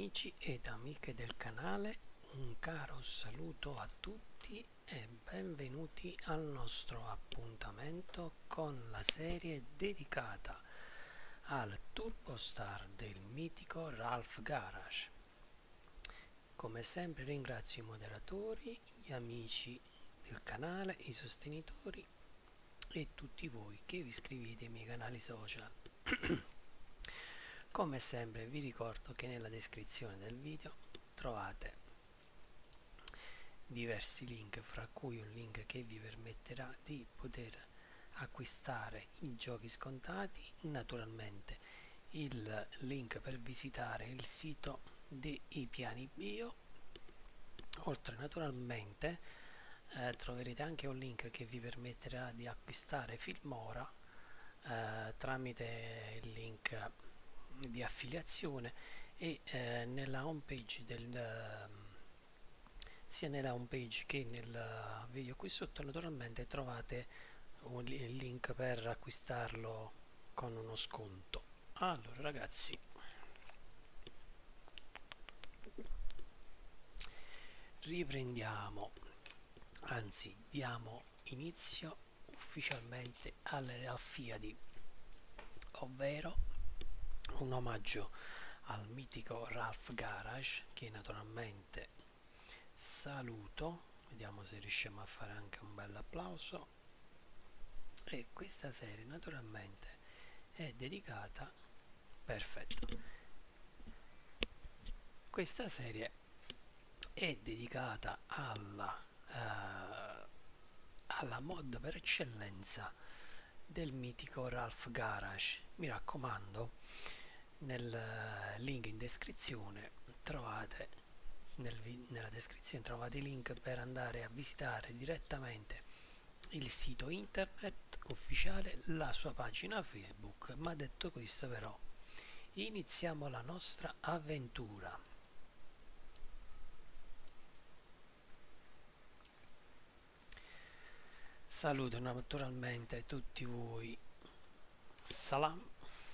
Amici ed amiche del canale, un caro saluto a tutti e benvenuti al nostro appuntamento con la serie dedicata al Turbostar del mitico Ralph Garage. Come sempre ringrazio i moderatori, gli amici del canale, i sostenitori e tutti voi che vi iscrivete ai miei canali social. Come sempre vi ricordo che nella descrizione del video trovate diversi link, fra cui un link che vi permetterà di poter acquistare i giochi scontati, naturalmente il link per visitare il sito dei piani bio, oltre naturalmente troverete anche un link che vi permetterà di acquistare Filmora tramite il link di affiliazione e nella home page sia nella home page che nel video qui sotto naturalmente trovate il link per acquistarlo con uno sconto. Allora ragazzi, riprendiamo, anzi diamo inizio ufficialmente alle Alfiadi, ovvero un omaggio al mitico Ralph Garage, che naturalmente saluto. Vediamo se riusciamo a fare anche un bel applauso. E questa serie naturalmente è dedicata, perfetto, questa serie è dedicata alla mod per eccellenza del mitico Ralph Garage. Mi raccomando, nel link in descrizione trovate nella descrizione trovate i link per andare a visitare direttamente il sito internet ufficiale, la sua pagina Facebook. Ma detto questo, però, iniziamo la nostra avventura. Saluto naturalmente tutti voi. Salam.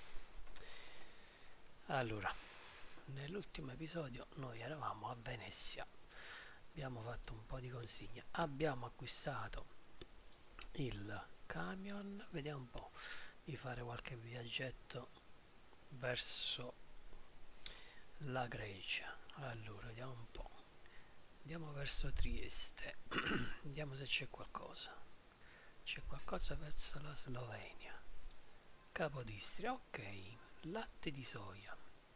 Allora, nell'ultimo episodio noi eravamo a Venezia, abbiamo fatto un po' di consigne, abbiamo acquistato il camion, vediamo un po' di fare qualche viaggetto verso la Grecia. Allora vediamo un po', andiamo verso Trieste. Vediamo se c'è qualcosa verso la Slovenia. Capodistria, ok, latte di soia,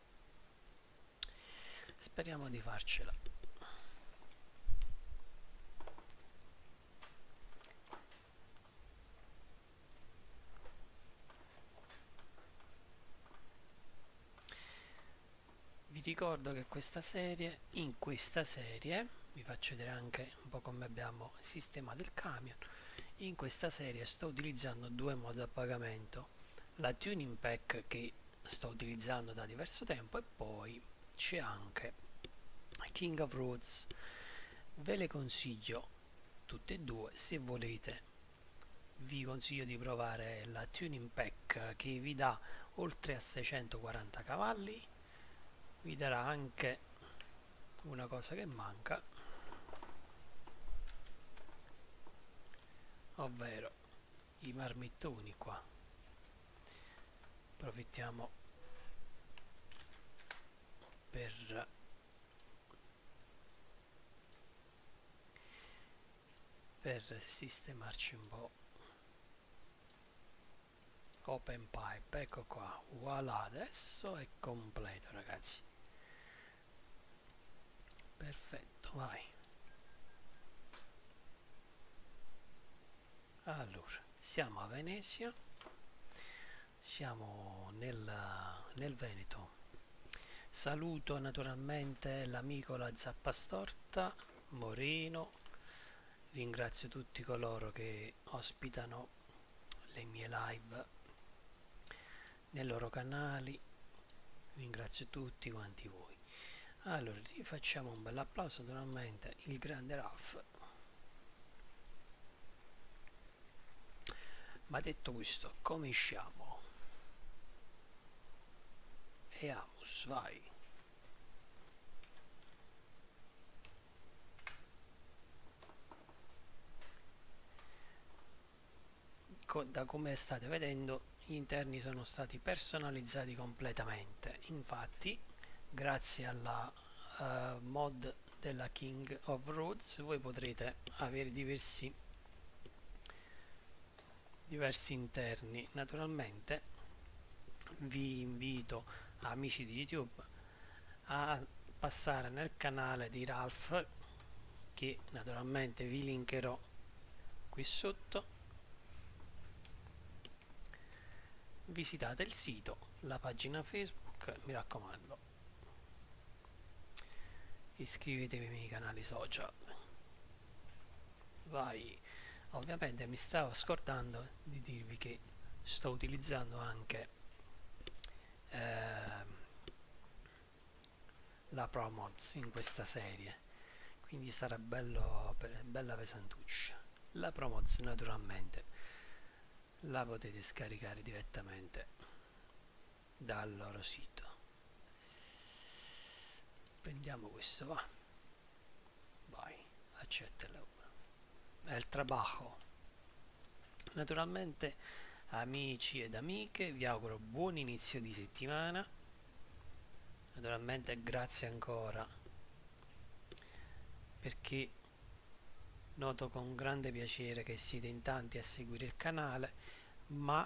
speriamo di farcela. Vi ricordo che in questa serie vi faccio vedere anche un po' come abbiamo sistemato il camion. In questa serie sto utilizzando due modi a pagamento: la tuning pack, che sto utilizzando da diverso tempo, e poi c'è anche King of Roads. Ve le consiglio tutte e due. Se volete vi consiglio di provare la tuning pack, che vi dà oltre a 640 cavalli, vi darà anche una cosa che manca, ovvero i marmittoni. Qua approfittiamo per sistemarci un po'. Open pipe, ecco qua, voilà, adesso è completo ragazzi, perfetto, vai. Allora, siamo a Venezia, siamo nel Veneto. Saluto naturalmente l'amico La Zappa Storta, Moreno, ringrazio tutti coloro che ospitano le mie live nei loro canali, ringrazio tutti quanti voi. Allora, rifacciamo un bel applauso naturalmente il grande Ralph. Ma detto questo, cominciamo. E Amus, vai. da come state vedendo gli interni sono stati personalizzati completamente. Infatti grazie alla mod della King of Roots voi potrete avere diversi interni. Naturalmente vi invito, amici di YouTube, a passare nel canale di Ralph, che naturalmente vi linkerò qui sotto. Visitate il sito, la pagina Facebook, mi raccomando, iscrivetevi ai miei canali social. Vai. Ovviamente mi stavo scordando di dirvi che sto utilizzando anche la Promods in questa serie, quindi sarà bella pesantuccia. La Promods naturalmente la potete scaricare direttamente dal loro sito. Prendiamo questo, va. Vai, accetta il lavoro. È il trabajo. Naturalmente, amici ed amiche, vi auguro buon inizio di settimana. Naturalmente grazie ancora, perché noto con grande piacere che siete in tanti a seguire il canale, ma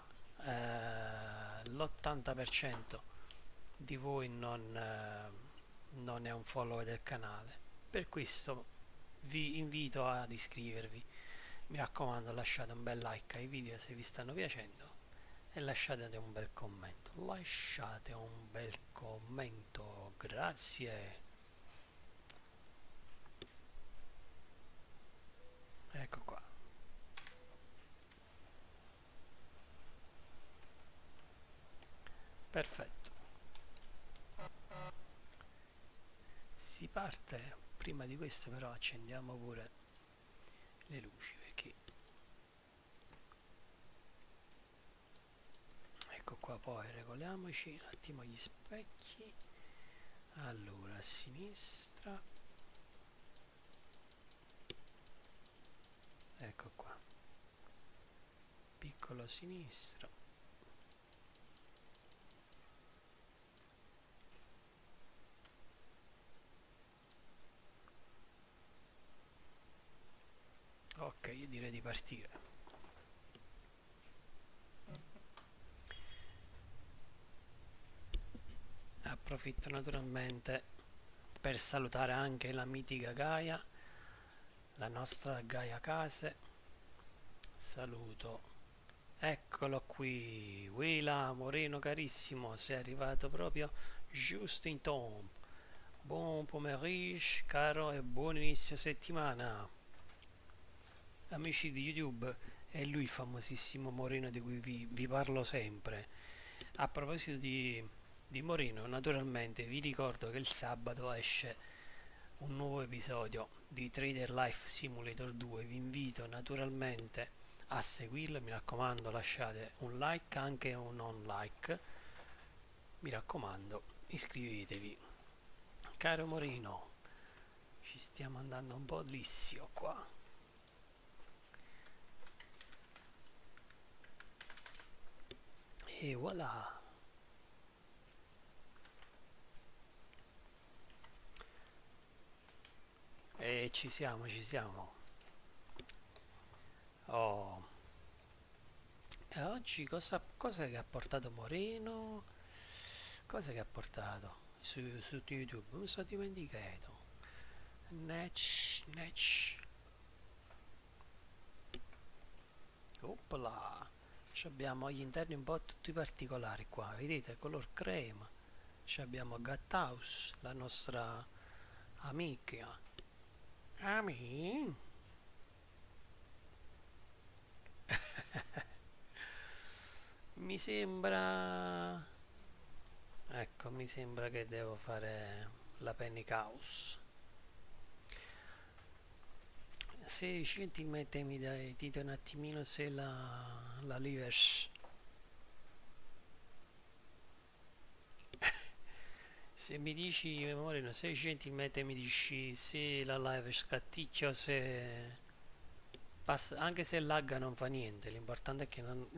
l'80% di voi non è un follower del canale. Per questo vi invito ad iscrivervi. Mi raccomando, lasciate un bel like ai video se vi stanno piacendo e lasciate un bel commento. Lasciate un bel commento, grazie. Ecco qua. Perfetto. Si parte. Prima di questo però accendiamo pure le luci, perché ecco qua. Poi regoliamoci un attimo gli specchi. Allora, a sinistra, ecco qua, piccolo a sinistra, ok, io direi di partire. Approfitto naturalmente per salutare anche la mitica Gaia, la nostra Gaia Case. Saluto, eccolo qui, Willa Moreno carissimo, sei arrivato proprio giusto in tempo. Buon pomeriggio caro e buon inizio settimana, amici di YouTube. È lui il famosissimo Moreno di cui vi parlo sempre. A proposito di Moreno, naturalmente vi ricordo che il sabato esce un nuovo episodio di Trader Life Simulator 2. Vi invito naturalmente a seguirlo, mi raccomando lasciate un like, anche un non like, mi raccomando iscrivetevi. Caro Moreno, ci stiamo andando un po' lissio qua. E voilà. E ci siamo, ci siamo. Oh. E oggi cosa che ha portato Moreno? Cosa che ha portato su YouTube? Mi sono dimenticato. Netch. Oppla. Abbiamo gli interni un po' tutti particolari qua, vedete, color crema. Abbiamo Gathouse, la nostra amica. Mi sembra, ecco, mi sembra che devo fare la Panic House. Se gentilmente mi dite un attimino se la Livers, se mi dici Moreno, se gentilmente mi dici se la live scatticchia, se Passa, anche se lagga non fa niente, l'importante è che non...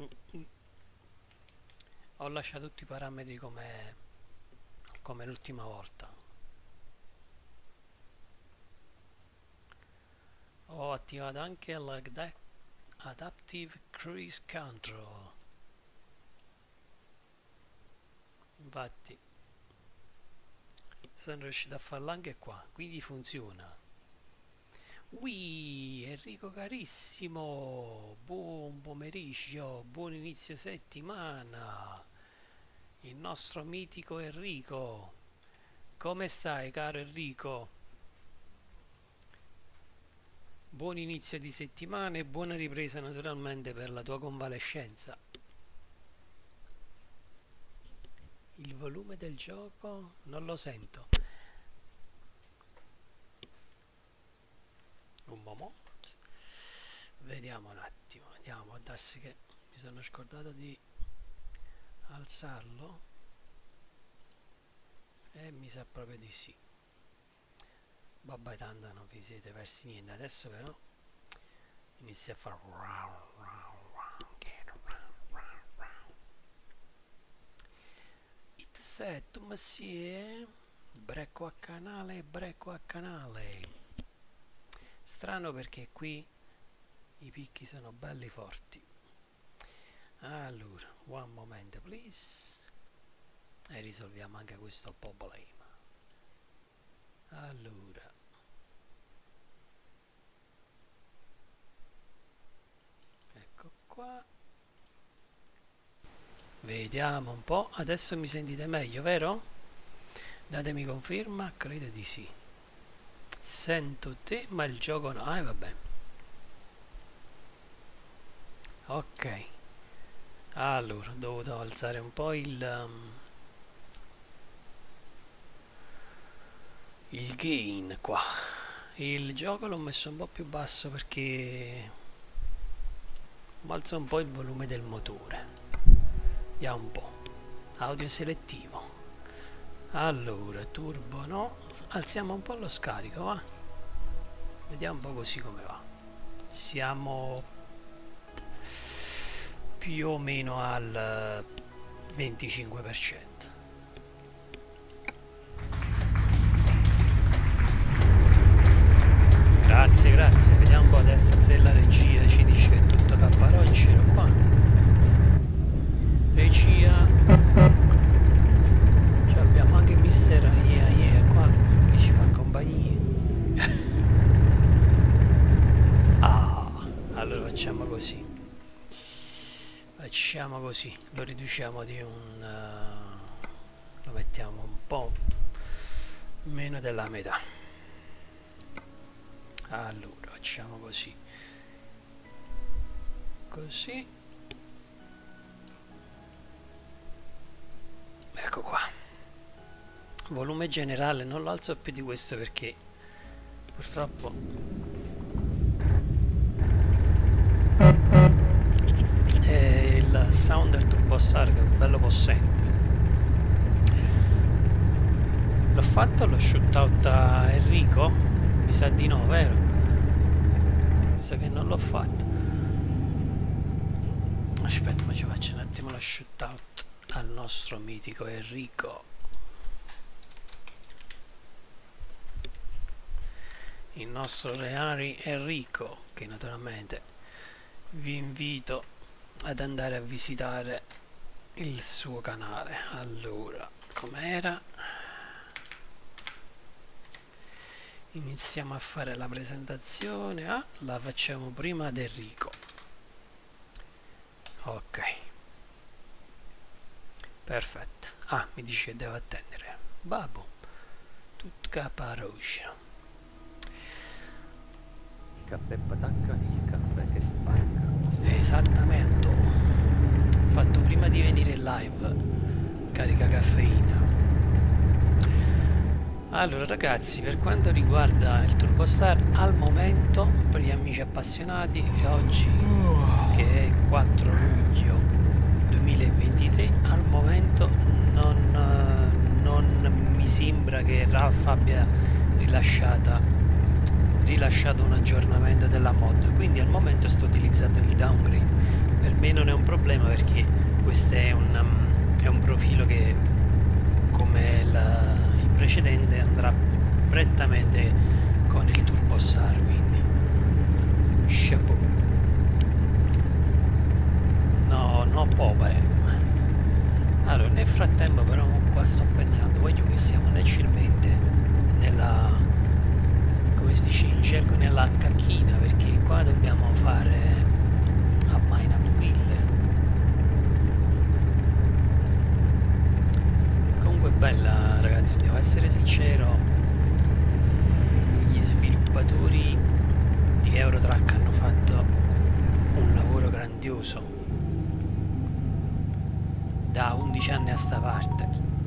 Ho lasciato tutti i parametri come l'ultima volta. Ho attivato anche l'Adaptive Cruise Control. Infatti sono riuscito a farlo anche qua, quindi funziona. Enrico carissimo, buon pomeriggio, buon inizio settimana. Il nostro mitico Enrico, come stai caro Enrico? Buon inizio di settimana e buona ripresa naturalmente per la tua convalescenza. Il volume del gioco non lo sento. Un momento. Vediamo un attimo. Andiamo a darsi che mi sono scordato di alzarlo. E mi sa proprio di sì. Vabbè, tanto non vi siete persi niente. Adesso però inizia a fare it set monsieur, brecco a canale, brecco a canale. Strano perché qui i picchi sono belli forti. Allora, one moment please, e risolviamo anche questo problema. Allora, ecco qua, vediamo un po'. Adesso mi sentite meglio, vero? Datemi conferma. Credo di sì. Sento te ma il gioco no. Vabbè, ok. Allora, ho dovuto alzare un po' il gain qua. Il gioco l'ho messo un po' più basso perché ho alzato un po' il volume del motore. Vediamo un po'. Audio selettivo. Allora, turbo no. Alziamo un po' lo scarico, va? Vediamo un po' così come va. Siamo più o meno al 25%. Grazie, grazie. Vediamo un po' adesso se la regia ci dice che è tutto capparoccio qua. Regia. Cioè abbiamo anche mister qua che ci fa compagnia. Allora facciamo così. Facciamo così. Lo riduciamo di lo mettiamo un po' meno della metà. Allora facciamo così, così, ecco qua. Volume generale non lo alzo più di questo perché purtroppo il sound del turbostar che è bello possente. L'ho fatto lo shootout a Enrico? Mi sa di no, vero? Mi sa che non l'ho fatto. Aspetta, ma ci faccio un attimo lo shootout al nostro mitico Enrico. Il nostro reale Enrico, che naturalmente vi invito ad andare a visitare il suo canale. Allora, com'era? Iniziamo a fare la presentazione. La facciamo prima ad Enrico. Ok, perfetto. Mi dice che devo attendere. Babbo, tutto caparoscia. Il caffè patacca, il caffè che spacca. Esattamente. Fatto prima di venire in live. Carica caffeina. Allora ragazzi, per quanto riguarda il turbostar, al momento, per gli amici appassionati, oggi che è 4 luglio 2023, al momento non mi sembra che Ralph abbia rilasciato un aggiornamento della mod, quindi al momento sto utilizzando il downgrade. Per me non è un problema perché questo è un profilo che, come il precedente, andrà prettamente con il TurboStar, quindi chapeau. No Popeye. Allora, nel frattempo però qua sto pensando, voglio che siamo leggermente nella, come si dice in gergo, nella cacchina, perché qua dobbiamo fare a Maina Pupille. Comunque bella, ragazzi, devo essere sincero, gli sviluppatori di Eurotrack hanno fatto un lavoro grandioso da 11 anni a sta parte,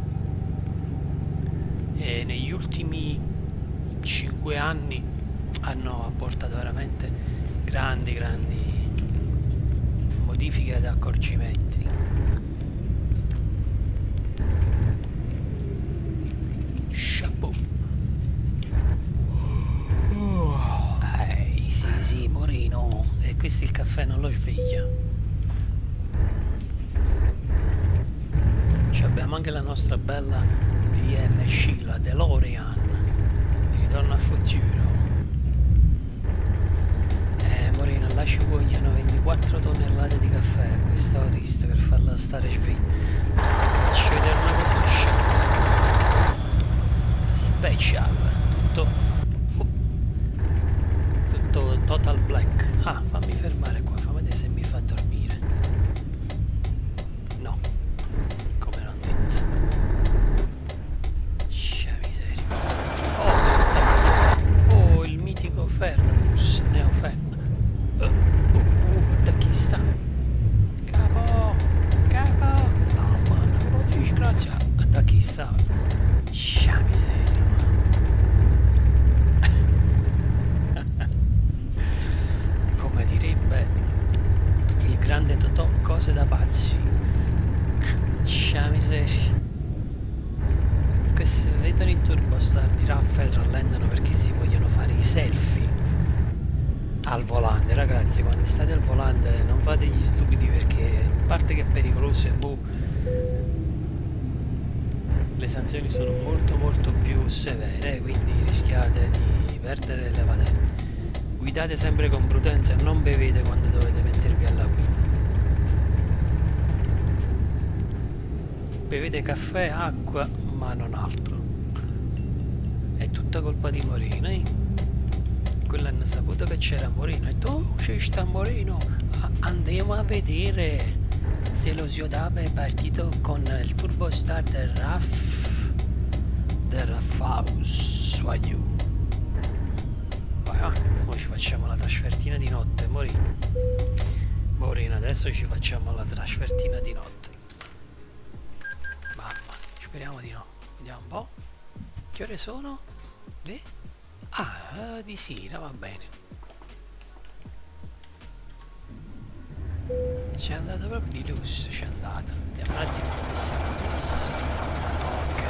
e negli ultimi 5 anni hanno apportato veramente grandi modifiche ed accorgimenti. Chapeau. Sì, Moreno, e questo il caffè non lo sveglia. Abbiamo anche la nostra bella DMC, la DeLorean, ritorno al futuro. Moreno, là ci vogliono 24 tonnellate di caffè a questo autista per farla stare sveglia. Ti faccio vedere una cosuccia special, tutto total black. Ah, fammi fermare qua, fammi vedere se mi fa dormire. No, come l'hanno detto. Scia miseria. Oh, si sta... Oh, il mitico Fernbus, Neofen. Da chi sta? Capo! No, ma non lo disgrazia. Da chi sta? Scia miseria. Come direbbe il grande Totò, cose da pazzi. Scia miseria. Questi vedono il TurboStar di Raffaele rallentano perché si vogliono fare i selfie al volante. Ragazzi, quando state al volante non fate gli stupidi, perché a parte che è pericoloso, e le sanzioni sono molto più severe, quindi rischiate di perdere le patenti. Guidate sempre con prudenza e non bevete quando dovete mettervi alla guida. Bevete caffè, acqua, ma non altro. È tutta colpa di Moreno, eh? Quello hanno saputo che c'era Moreno e tu c'è sta Moreno, andiamo a vedere se lo Ziodaba è partito con il TurboStar del Raffaus. Voglio. Ora ci facciamo la trasfertina di notte, Moreno, adesso ci facciamo la trasfertina di notte. Mamma, speriamo di no. Vediamo un po'. Che ore sono? Le? Ah, di sera, va bene. C'è andato proprio di lusso, c'è andata. Vediamo un attimo come siamo messi. Ok.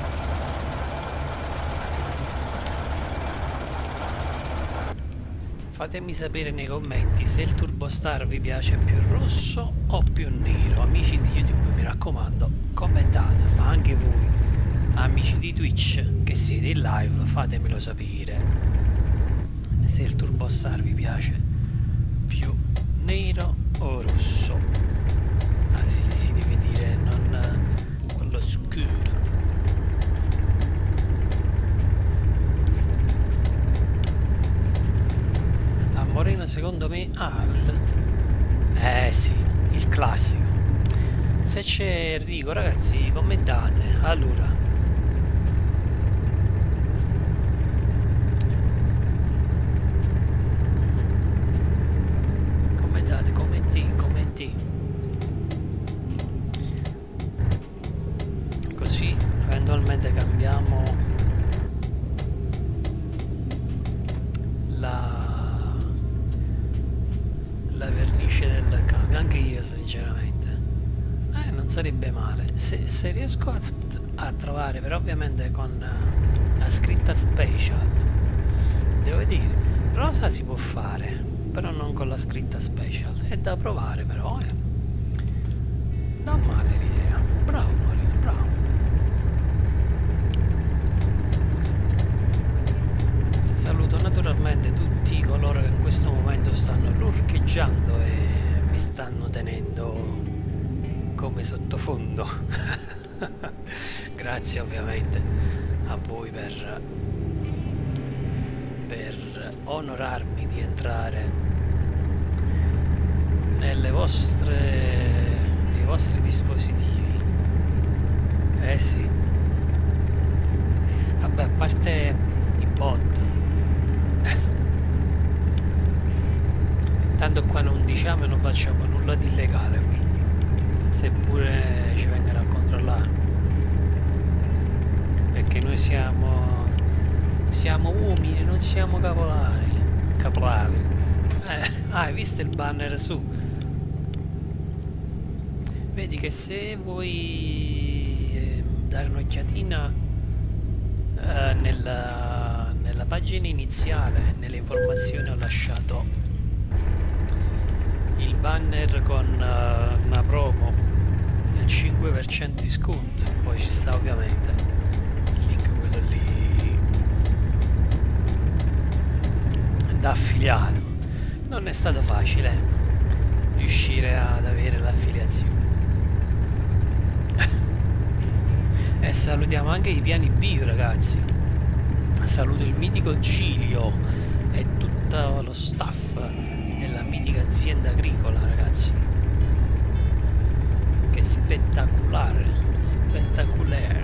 Fatemi sapere nei commenti se il TurboStar vi piace più rosso o più nero. Amici di YouTube, mi raccomando, commentate, ma anche voi, amici di Twitch che siete in live, fatemelo sapere se il TurboStar vi piace più nero o rosso. Anzi, si deve dire non quello scuro. A Moreno secondo me sì, il classico. Se c'è Enrico, ragazzi, commentate. Allora, commenti, così eventualmente cambiamo la vernice del cambio. Anche io sinceramente non sarebbe male se riesco a trovare, però ovviamente con la scritta special, devo dire, rosa si può fare, però non con la scritta special. È da provare però, non male l'idea. Bravo Morino, bravo. Saluto naturalmente tutti coloro che in questo momento stanno lurcheggiando e mi stanno tenendo come sottofondo. Grazie ovviamente a voi per onorarmi di entrare nei vostri dispositivi. Eh sì, vabbè, a parte i bot, tanto qua non diciamo e non facciamo nulla di illegale, quindi seppure ci vengano a controllare, perché noi siamo umili, non siamo caplavi. Hai visto il banner su? Vedi che se vuoi dare un'occhiatina nella pagina iniziale, nelle informazioni ho lasciato il banner con una promo del 5% di sconto, e poi ci sta ovviamente il link, quello lì da affiliato. Non è stato facile riuscire ad avere l'affiliazione. E salutiamo anche i piani bio, ragazzi. Saluto il mitico Giglio e tutto lo staff della mitica azienda agricola, ragazzi. Che spettacolare, spettacolare.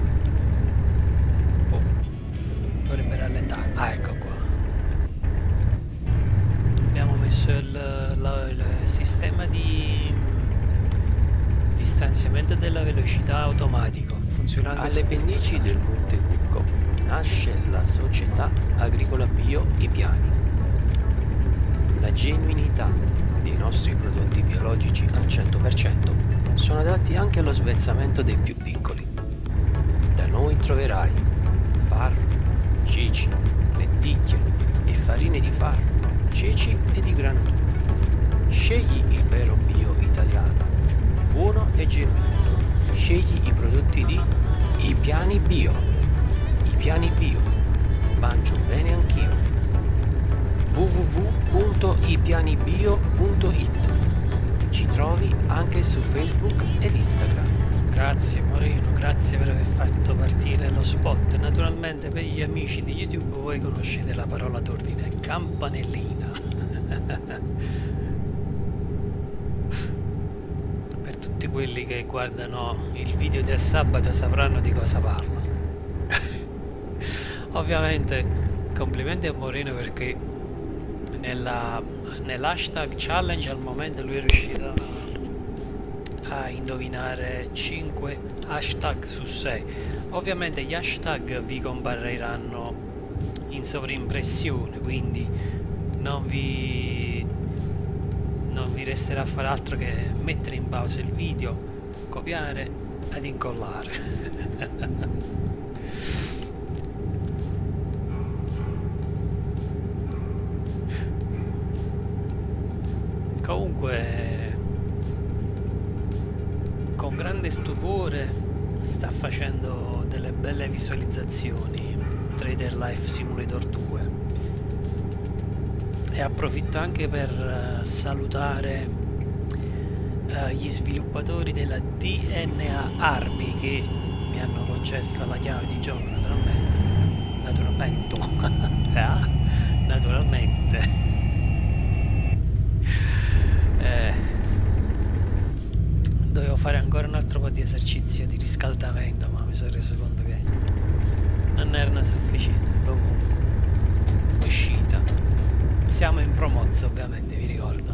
Oh, dovrebbe rallentare. Ah, ecco qua. Abbiamo messo il sistema di distanziamento della velocità automatico. Funzionando alle pendici del Monte Cucco nasce la società agricola bio I Piani. La genuinità dei nostri prodotti biologici al 100% sono adatti anche allo svezzamento dei più piccoli. Da noi troverai farro, ceci, lenticchie e farine di farro, ceci e di grano. Scegli il vero bio italiano, buono e genuino. Scegli i prodotti di I Piani Bio. I Piani Bio. Mangio bene anch'io. www.ipianibio.it. Ci trovi anche su Facebook ed Instagram. Grazie Moreno, grazie per aver fatto partire lo spot. Naturalmente per gli amici di YouTube voi conoscete la parola d'ordine, campanellina. Per tutti quelli che guardano il video del sabato sapranno di cosa parlo. Ovviamente complimenti a Moreno, perché nell'hashtag challenge al momento lui è riuscito a indovinare 5 hashtag su 6. Ovviamente gli hashtag vi compariranno in sovrimpressione, quindi non vi resterà a fare altro che mettere in pausa il video, copiare ed incollare. Comunque, con grande stupore sta facendo delle belle visualizzazioni Trader Life Simulator 2, e approfitto anche per salutare gli sviluppatori della DNA Army che mi hanno concesso la chiave di gioco, naturalmente. Dovevo fare ancora un altro po' di esercizio di riscaldamento, ma mi sono reso conto che non erano sufficienti. Proprio uscita. Siamo in promozzo, ovviamente, vi ricordo.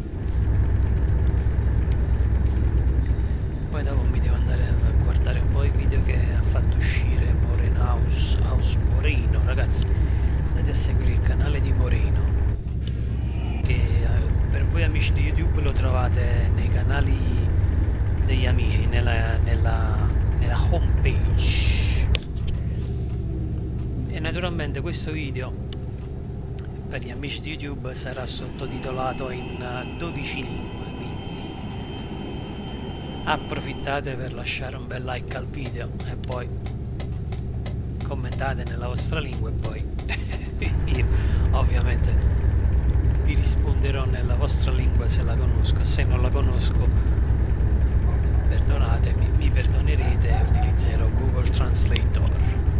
Poi dopo mi devo andare a guardare un po' i video che ha fatto uscire Morenaus Moreno. Ragazzi, andate a seguire il canale di Moreno, che per voi amici di YouTube lo trovate nei canali degli amici, nella home page. E naturalmente questo video per gli amici di YouTube sarà sottotitolato in 12 lingue, quindi approfittate per lasciare un bel like al video e poi commentate nella vostra lingua e poi io ovviamente vi risponderò nella vostra lingua se la conosco. Se non la conosco, perdonatemi, mi perdonerete e utilizzerò Google Translator.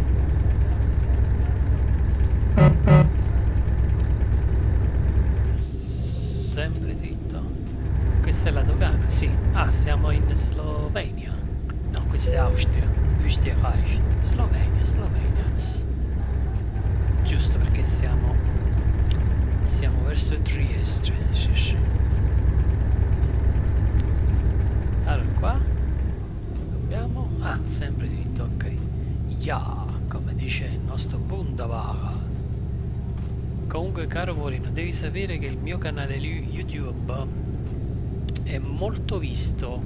Sempre dritto. Questa è la dogana, sì. Ah, siamo in Slovenia. No, questa è Austria. Österreich. Slovenia. Giusto, perché siamo verso Trieste. Sì. Allora qua abbiamo... Ah, sempre dritto, ok. Ja, come dice il nostro Wunderbacher. Comunque, caro Moreno, devi sapere che il mio canale YouTube è molto visto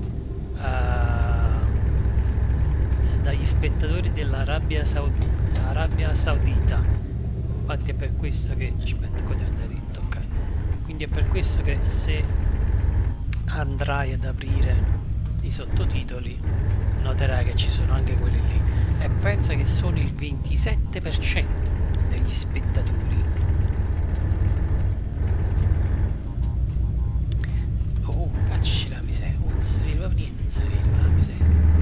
dagli spettatori dell'Arabia Saudita. Infatti è per questo che... Aspetta, qua devo andare dritto, ok. Quindi è per questo che se andrai ad aprire i sottotitoli noterai che ci sono anche quelli lì. E pensa che sono il 27% degli spettatori. Oh, cacci la miseria, non si vede niente, non si vede la miseria.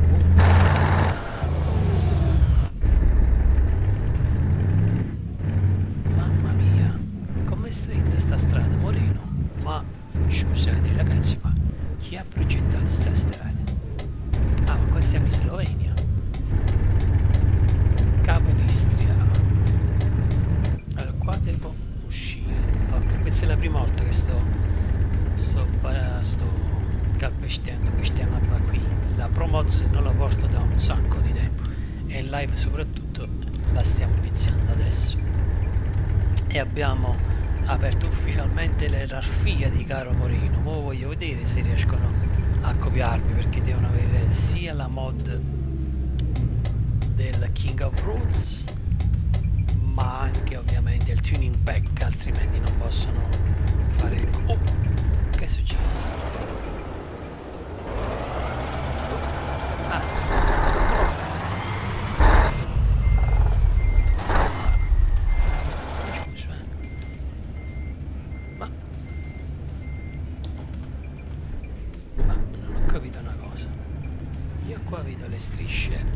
Mamma mia, com'è stretta sta strada, Moreno? Ma scusate ragazzi, ma chi ha progettato sta strada? Ah, ma qua siamo in Slovenia. Capodistria. Allora qua devo uscire. Ok, questa è la prima volta che sto calpestando questa mappa qui. La promozione non la porto da un sacco di tempo e in live soprattutto la stiamo iniziando adesso. E abbiamo aperto ufficialmente le raffie di Caro Moreno. Ora voglio vedere se riescono a copiarmi, perché devono avere sia la mod del King of Roots ma anche ovviamente il tuning pack, altrimenti non possono fare il... Oh! Che è successo? Scusa, ma non ho capito una cosa. Io qua vedo le strisce.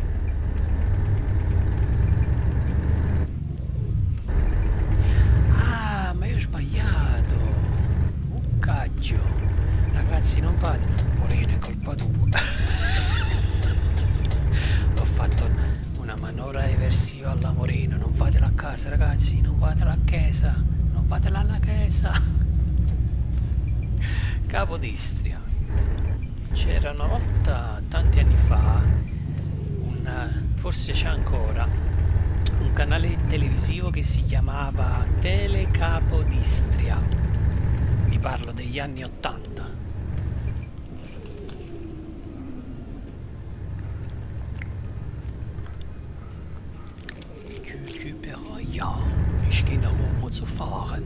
Ah, ma io ho sbagliato. Cacchio. Ragazzi, non fate. Moreno, è colpa tua. Ho fatto una manovra eversiva alla Moreno. Non fatela a casa, ragazzi. Non fatela a chiesa. Non fatela alla chiesa. Capodistria. C'era una volta, tanti anni fa, forse c'è ancora, un canale televisivo che si chiamava Telecapodistria. Vi parlo degli anni 80. Però ja, ich gehe nach Roma zu fahren.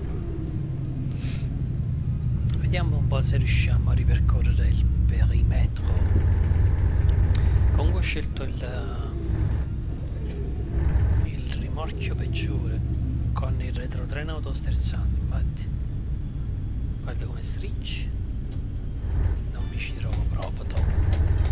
Vediamo un po' se riusciamo a ripercorrere il perimetro. Comunque ho scelto il rimorchio peggiore con il retrotreno autosterzante, infatti. Guarda come stringe. Non mi ci trovo proprio dopo.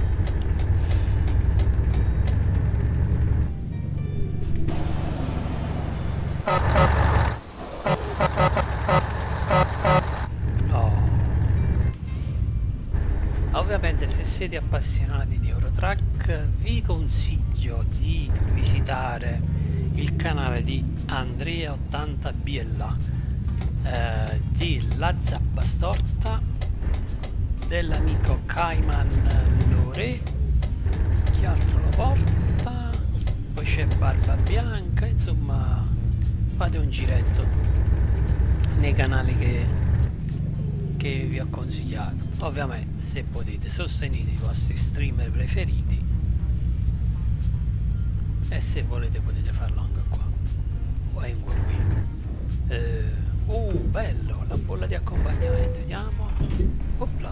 Ovviamente se siete appassionati di Eurotrack vi consiglio di visitare il canale di Andrea80Biella, di La Zappa Storta, dell'amico Cayman Lore, chi altro lo porta, poi c'è Barba Bianca, insomma fate un giretto nei canali che vi ho consigliato. Ovviamente se potete sostenete i vostri streamer preferiti e se volete potete farlo anche qua o anche qui. Bello, la bolla di accompagnamento, vediamo. Opla.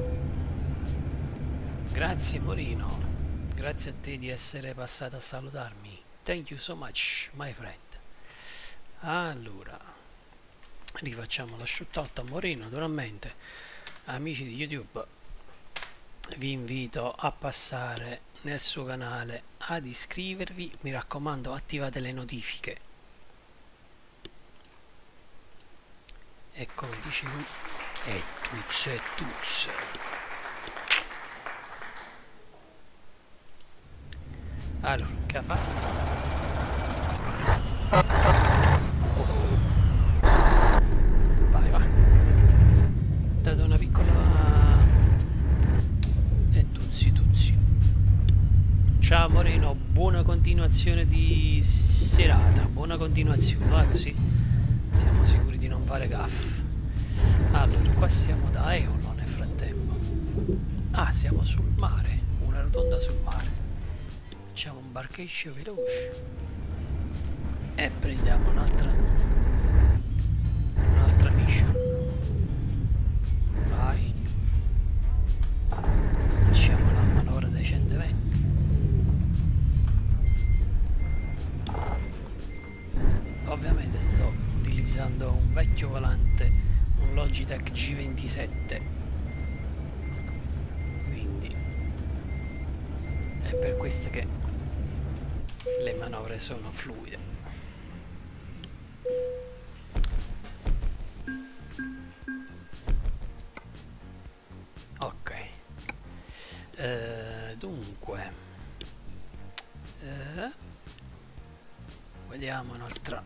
Grazie Morino, grazie a te di essere passato a salutarmi. Thank you so much, my friend. Allora, rifacciamo lo shoutout a Morino, naturalmente. Amici di YouTube, vi invito a passare nel suo canale ad iscrivervi, mi raccomando attivate le notifiche. E come dice lui, è tuzze. Allora, che ha fatto? Vai, va. Dato una piccola... E tuzzi. Ciao Moreno, buona continuazione di serata. Buona continuazione, va così. Siamo sicuri di non fare gaffe. Allora, qua siamo da Eolo nel frattempo. Ah, siamo sul mare. Una rotonda sul mare. Facciamo un barcheccio veloce. E prendiamo un'altra mission. Vai. Facciamo la manovra decentemente. Ovviamente sto utilizzando un vecchio volante, un Logitech G27, quindi è per questo che le manovre sono fluide. Ok, dunque vediamo un'altra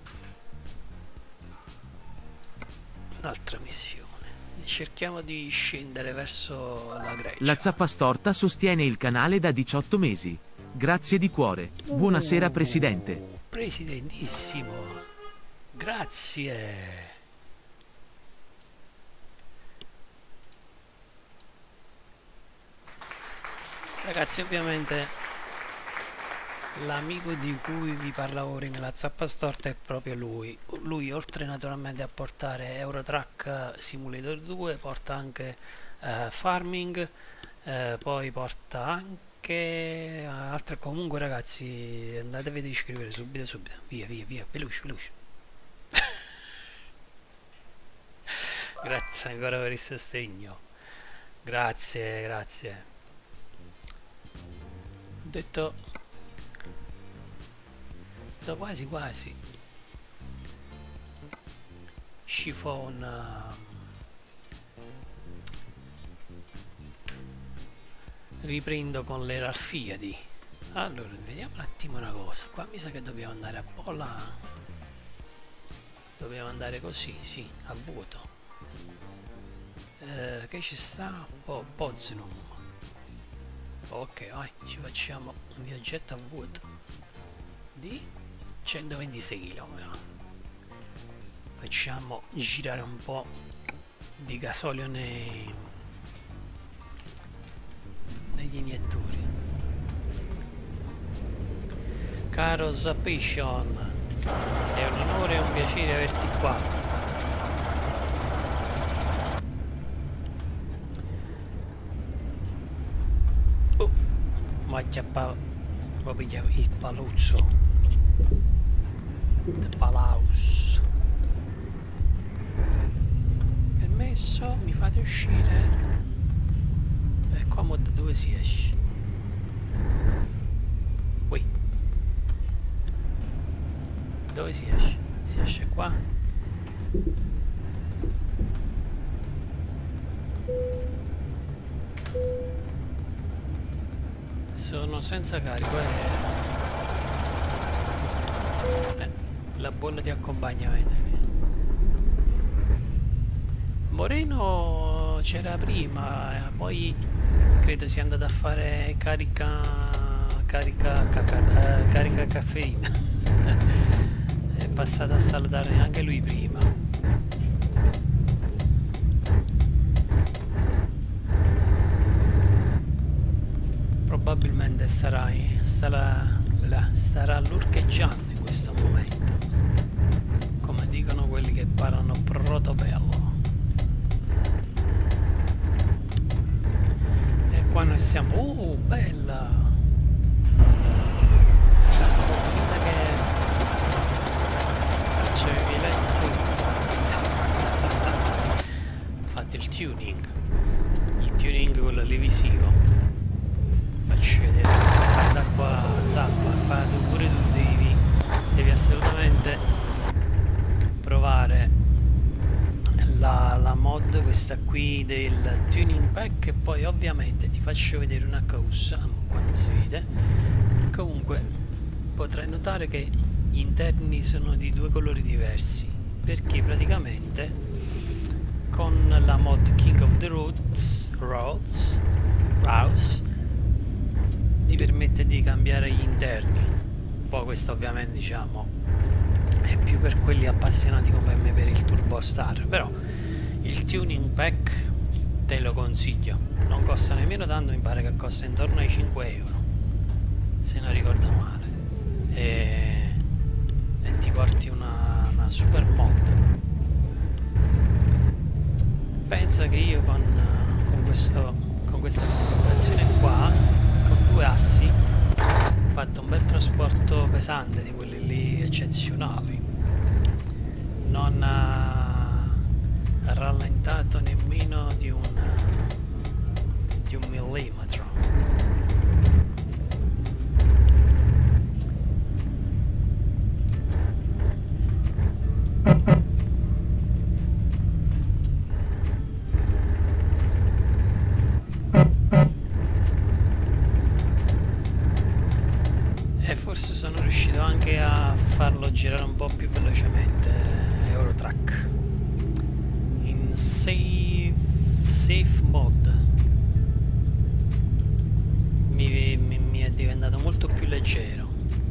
missione. Cerchiamo di scendere verso la Grecia. La Zappastorta sostiene il canale da 18 mesi. Grazie di cuore. Buonasera Presidente. Presidentissimo. Grazie. Ragazzi, ovviamente l'amico di cui vi parlavo ora nella Zappastorta è proprio lui. Lui, oltre naturalmente a portare Eurotrack Simulator 2, porta anche Farming, poi porta anche altre. Comunque ragazzi, andatevi ad iscrivere subito. Via, veloce. Grazie ancora per il sostegno. Grazie. Ho detto quasi Chiffon riprendo con le Ralfiadi. Allora vediamo un attimo una cosa. Qua mi sa che dobbiamo andare a Pola, dobbiamo andare così, sì, a vuoto. Che ci sta? Poznum. Ok, vai, ci facciamo un viaggetto a vuoto di 126 km. Facciamo girare un po' di gasolio negli iniettori. Caro Zappation, è un onore e un piacere averti qua. Ma chiappa il paluzzo. The Palaus. Permesso, mi fate uscire. E qua da dove si esce? Qui. Dove si esce? Si esce qua? Sono senza carico, la bolla di accompagnamento. Moreno c'era prima, poi credo sia andato a fare carica caffeina. È passato a salutare anche lui prima. Probabilmente starà lurcheggiando in questo momento, come dicono quelli che parlano protobello. E qua noi siamo, bella! La comunità che c'è i LED sotto. Fate il tuning quello lì visivo. Faccio vedere, guarda qua, zappa, qua tu pure tu devi assolutamente provare la mod questa qui del tuning pack, e poi ovviamente ti faccio vedere una cosa, qua non si vede, comunque potrai notare che gli interni sono di due colori diversi, perché praticamente con la mod King of the Roads ti permette di cambiare gli interni. Poi questo ovviamente diciamo è più per quelli appassionati come me per il Turbo Star, però il tuning pack te lo consiglio, non costa nemmeno tanto, mi pare che costa intorno ai 5 euro se non ricordo male, e ti porti una super mod. Pensa che io con questa configurazione qua, con due assi, ho fatto un bel trasporto pesante di quelli lì eccezionali. Non ha rallentato nemmeno di un millimetro. E forse sono riuscito anche a farlo girare un po' più velocemente Eurotrack in safe mode. Mi è diventato molto più leggero.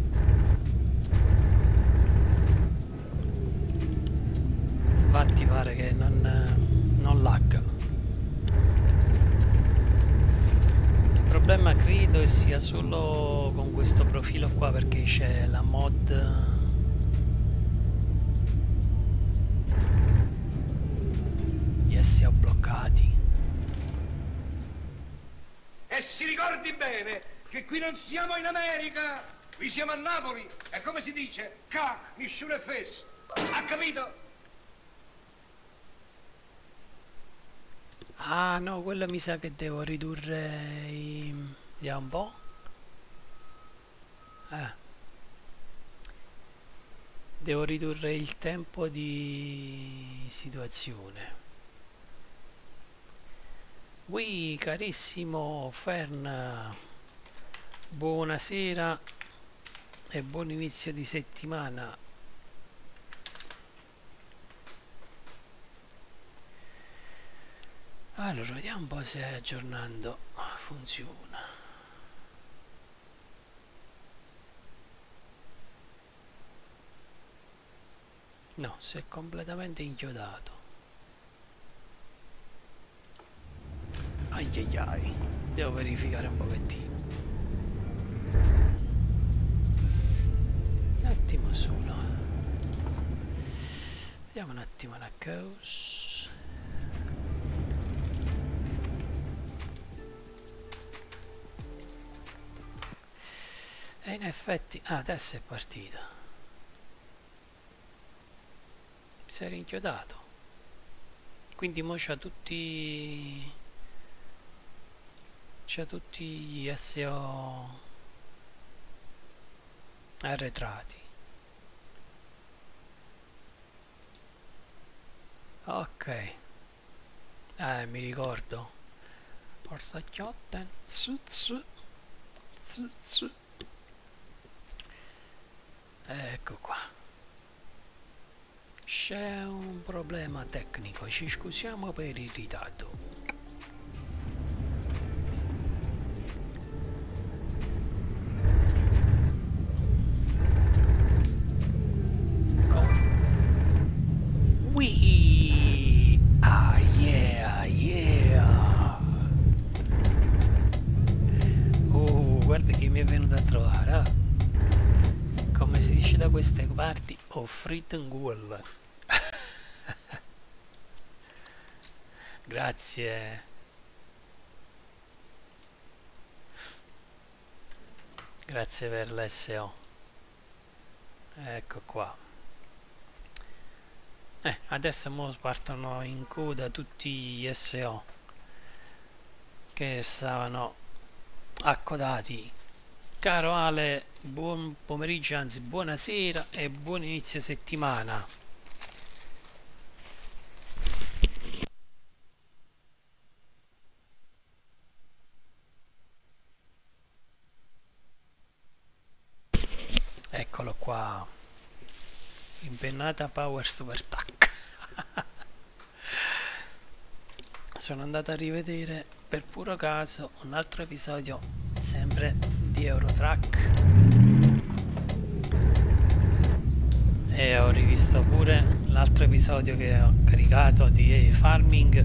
Infatti pare che non lagga. Il problema credo sia solo con questo profilo qua, perché c'è la mod gli SEO bloccati. E si ricordi bene che qui non siamo in America, qui siamo a Napoli, e come si dice, ca, nessuno è fes. Ha capito? Ah no, quello mi sa che devo ridurre vediamo un po'. Devo ridurre il tempo di situazione. Ui, carissimo Fern, buonasera e buon inizio di settimana. Allora, vediamo un po' se aggiornando funziona. No, si è completamente inchiodato. Ai ai ai, devo verificare un pochettino. Un attimo solo. Vediamo un attimo una cosa. E in effetti, adesso è partita. Si è rinchiodato. Quindi mo c'ha tutti gli SEO arretrati. Ok, mi ricordo. Forza chiotten. Ecco qua. C'è un problema tecnico, ci scusiamo per il ritardo. Wee! Ah yeah, yeah! Guarda chi mi è venuto a trovare, come si dice da queste parti, ho fritto in goal. Grazie. Grazie per l'SO. Ecco qua. Adesso mo partono in coda tutti gli SO che stavano accodati. Caro Ale, buon pomeriggio, anzi buonasera e buon inizio settimana. Eccolo qua, impennata Power Super Tac. Sono andato a rivedere per puro caso un altro episodio sempre di Eurotrack e ho rivisto pure l'altro episodio che ho caricato di Farming,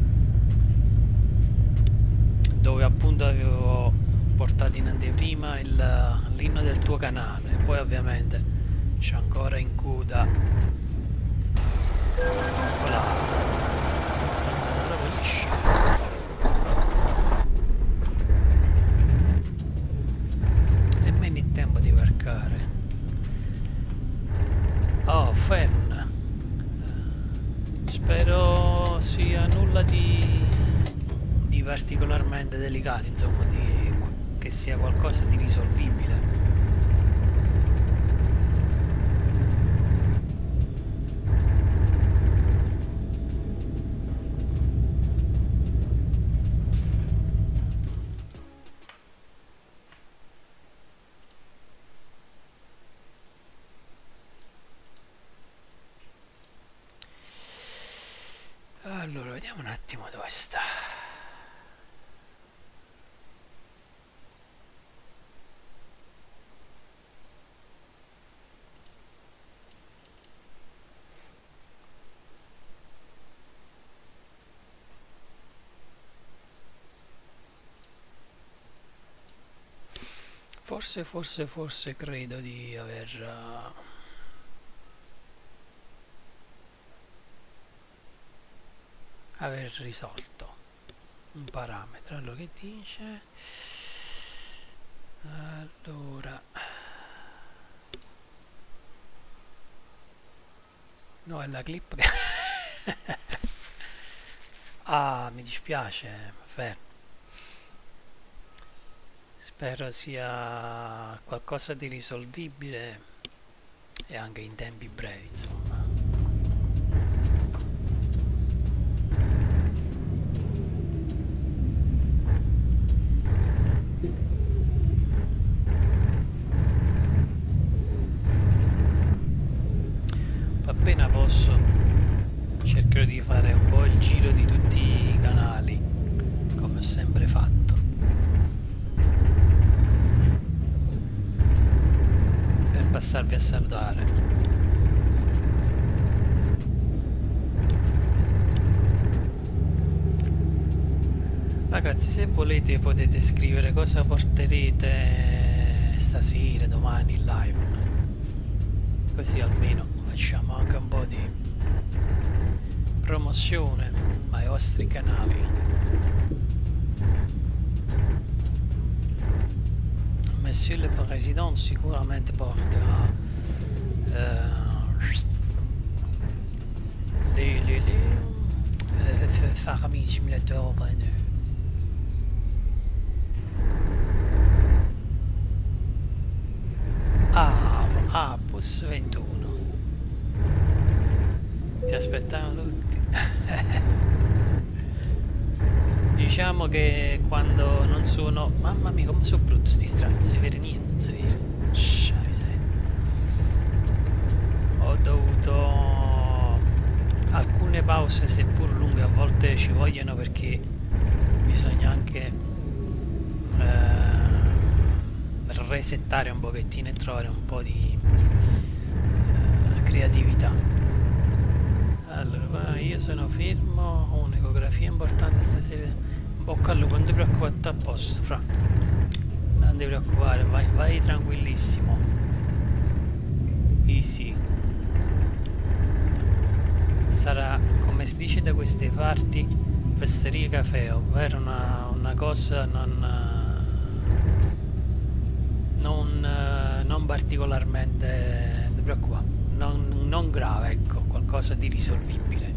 dove appunto avevo portato in anteprima l'inno del tuo canale. Poi ovviamente c'è ancora in coda nemmeno il tempo di varcare. Oh, Fern, spero sia nulla di particolarmente delicato, insomma, che sia qualcosa di risolvibile. Allora, vediamo un attimo dove sta. Forse credo di aver risolto un parametro. Allora, che dice? Allora, no, è la clip che ah, mi dispiace, fermo. Spero sia qualcosa di risolvibile e anche in tempi brevi, insomma. Appena posso cercherò di fare un po' il giro di tutti i canali, come ho sempre fatto. Passarvi a salutare. Ragazzi, se volete potete scrivere cosa porterete stasera, domani in live, così almeno facciamo anche un po' di promozione ai vostri canali. Monsieur le Président sicuramente porterà Farming Simulator 22. Bus 21. Ti aspettavano tutti. Diciamo che quando non sono... Mamma mia, come sono brutti sti strazzi, vero? Niente, non si vede. Ho dovuto... alcune pause, seppur lunghe, a volte ci vogliono perché bisogna anche resettare un pochettino e trovare un po' di creatività. Allora, io sono fermo, ho un'ecografia importante stasera. Bocca al lupo, non ti preoccupare, tutto a posto, fra. Non ti preoccupare, vai tranquillissimo. Easy. Sarà, come si dice da queste parti, Fesseria Caffè, ovvero una cosa non particolarmente, non ti preoccupare, non grave, ecco, qualcosa di risolvibile.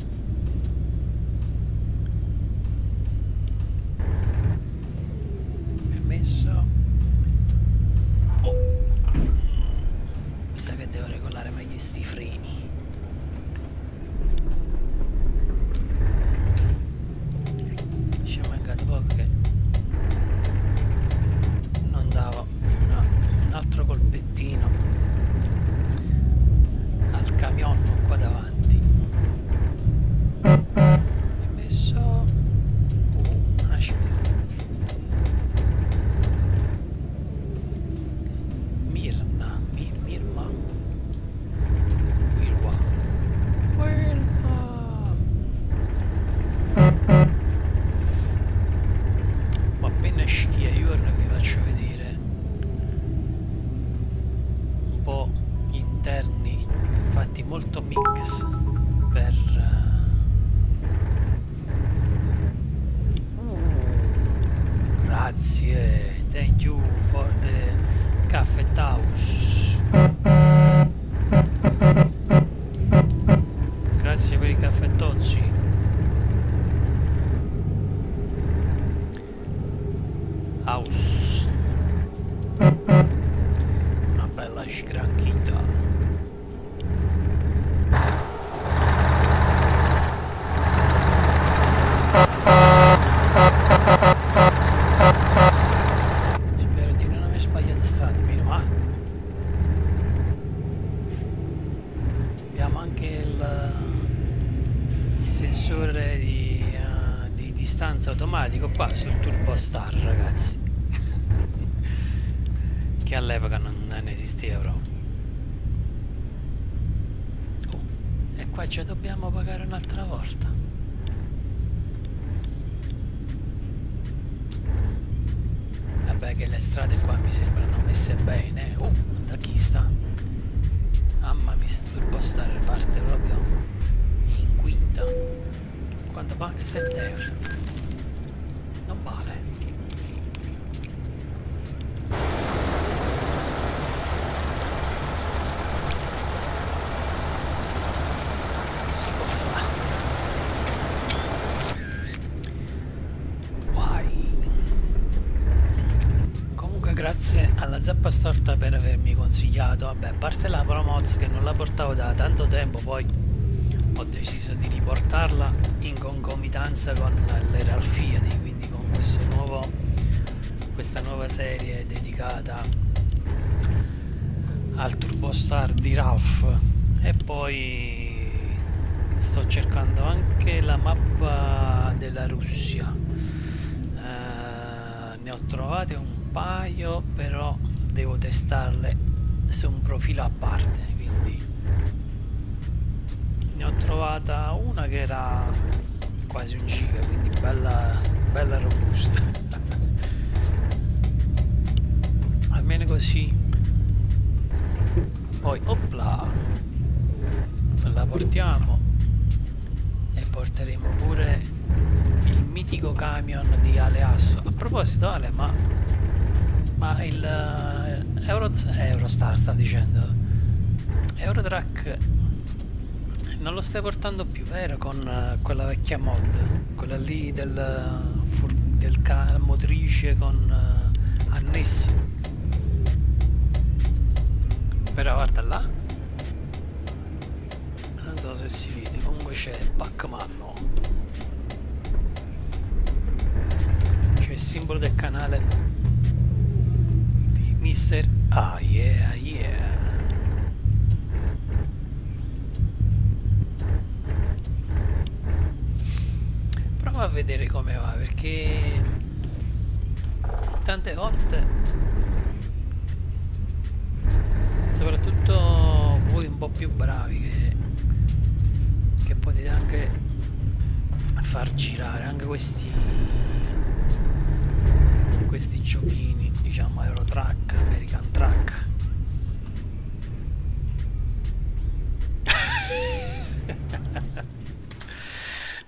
Permesso. Oh. Mi sa che devo regolare meglio sti freni. Ci è mancato poco che non davo un altro colpettino al camion qua davanti. Ho messo una scimmia. Mirna, Mirma, Mirwa, ma appena schia giorno vi faccio vedere un po' gli interni fatti molto mix per grazie, thank you for the caffè house, grazie per i caffettozzi. House, una bella sgranchita. Spero di non aver sbagliato strada, meno male. Abbiamo anche il sensore di distanza automatico qua sul Turbo Star, ragazzi. Che all'epoca non esisteva proprio. E qua ci dobbiamo pagare un'altra volta. Vabbè, che le strade qua mi sembrano messe bene. Da chi sta? Mamma mia, Turbo Star parte proprio in quinta. Quanto paga? 7 euro. Non vale. Si può fare. Guai. Comunque grazie alla Zappa Storta per avermi consigliato. Vabbè, a parte la Promoz che non la portavo da tanto tempo, poi ho deciso di riportarla in concomitanza con le Ralphiadi, quindi con questa nuova serie dedicata al Turbo Star di Ralph. E poi sto cercando anche la mappa della Russia. Ne ho trovate un paio, però devo testarle su un profilo a parte, quindi ne ho trovata una che era quasi 1 giga, quindi bella robusta. Almeno così poi opla, la portiamo e porteremo pure il mitico camion di Aleasso. A proposito, Ale, ma il Eurostar sta dicendo, Eurotrack non lo stai portando più, vero? Con quella vecchia mod, quella lì del motrice con annessi. Però guarda là, non so se si vede, comunque c'è Pac-Man, c'è il simbolo del canale di Mr. Ah yeah yeah. Prova a vedere come va, perché tante volte, soprattutto voi un po' più bravi che potete anche far girare anche questi giochini, diciamo Eurotrack, American Track.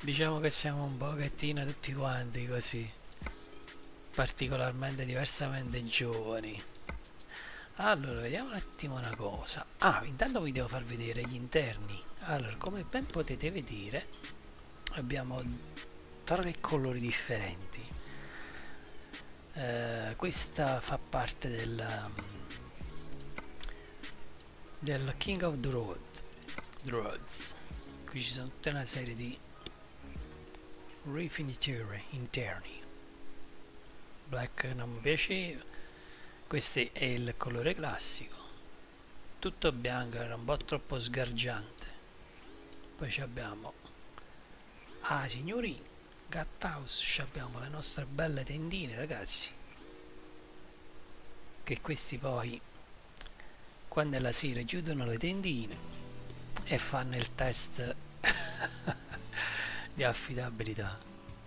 Diciamo che siamo un pochettino tutti quanti così, particolarmente diversamente giovani. Allora, vediamo un attimo una cosa. Ah, intanto vi devo far vedere gli interni. Allora, come ben potete vedere, abbiamo 3 colori differenti. Questa fa parte del King of the Roads. Qui ci sono tutta una serie di rifiniture interni. Black non mi piaceva. Questo è il colore classico, tutto bianco, era un po' troppo sgargiante. Poi abbiamo, signori, Gathouse, abbiamo le nostre belle tendine, ragazzi, che questi poi quando è la sera chiudono le tendine e fanno il test di affidabilità.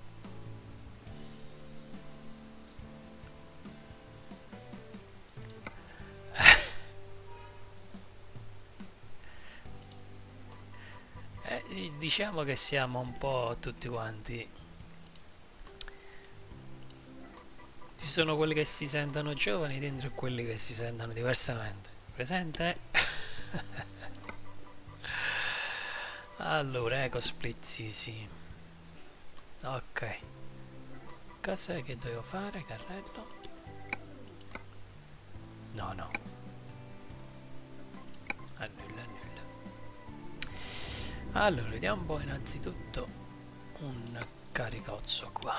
Diciamo che siamo un po' tutti quanti. Ci sono quelli che si sentono giovani dentro e quelli che si sentono diversamente. Presente? Allora, ecco split, sì. Ok. Cos'è che devo fare, carrello? No. Annulla. Allora, vediamo un po' innanzitutto un caricozzo qua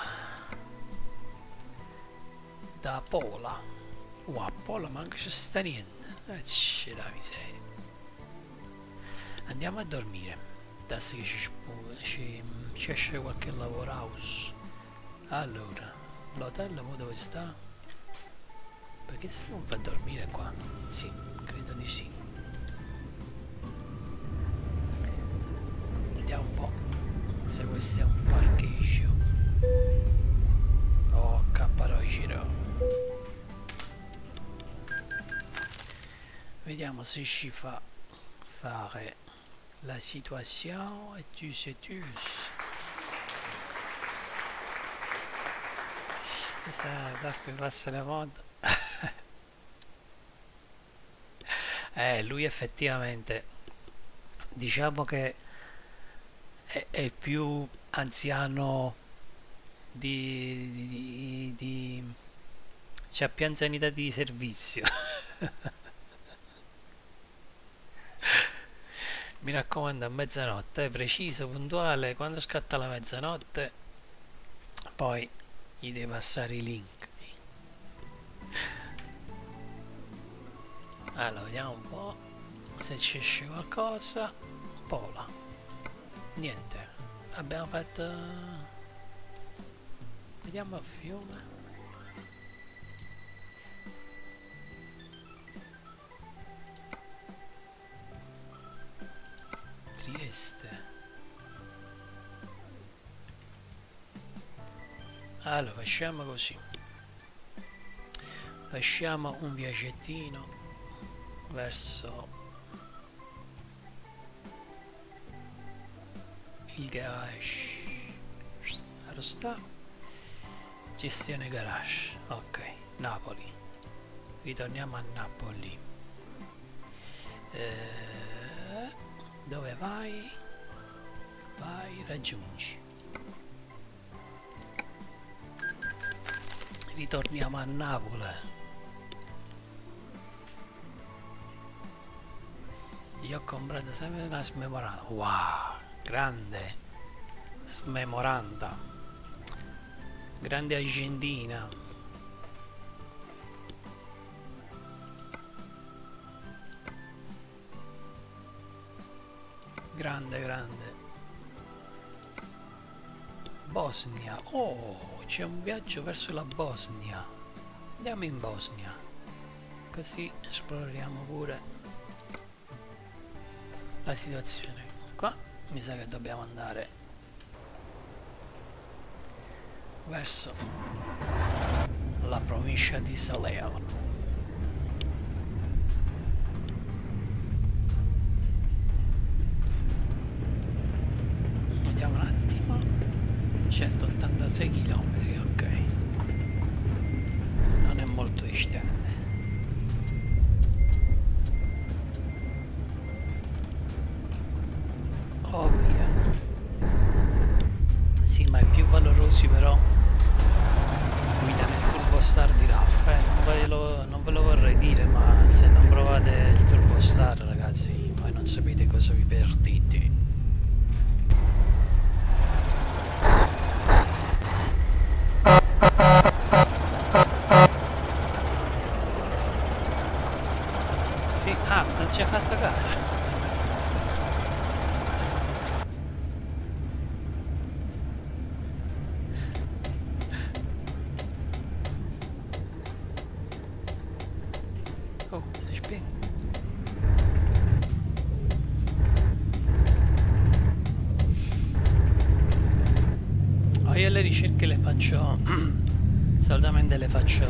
da Pola. A Pola manca c'è sta niente. C'è la miseria. Andiamo a dormire. Tassi che ci esce qualche lavoro house. Allora, l'hotel dove sta? Perché se non fa dormire qua? Sì, credo di sì. Vediamo un po' se questo è un parcheggio. Oh, capparociro. Vediamo se ci fa fare la situazione e tu sei tu. Questa che passa la moda. Lui effettivamente, diciamo che è il più anziano c'ha più anzianità di servizio. Mi raccomando, a mezzanotte, preciso, puntuale, quando scatta la mezzanotte poi gli devi passare i link. Allora, vediamo un po' se ci esce qualcosa. Pola, niente, abbiamo fatto, vediamo a fiume. Trieste. Allora, facciamo così, facciamo un viaggettino verso il garage. Sta gestione garage. Ok, Napoli, ritorniamo a Napoli. Dove vai? Vai, raggiungi. Ritorniamo a Napoli. Io ho comprato sempre una smemoranda. Wow, grande smemoranda, grande agendina. Grande. Bosnia. Oh, c'è un viaggio verso la Bosnia. Andiamo in Bosnia, così esploriamo pure la situazione. Qua mi sa che dobbiamo andare verso la provincia di Salerno. Vediamo un attimo. 186 km, ok, non è molto distante. Oh mia, sì, ma i più valorosi però guida nel Turbostar di Ralph, non ve lo vorrei dire, ma se non provate il Turbostar, ragazzi, poi non sapete cosa vi perdete. Sì, ah, non ci ha fatto caso. Oh, sei spento. Oh, io le ricerche le faccio solitamente le faccio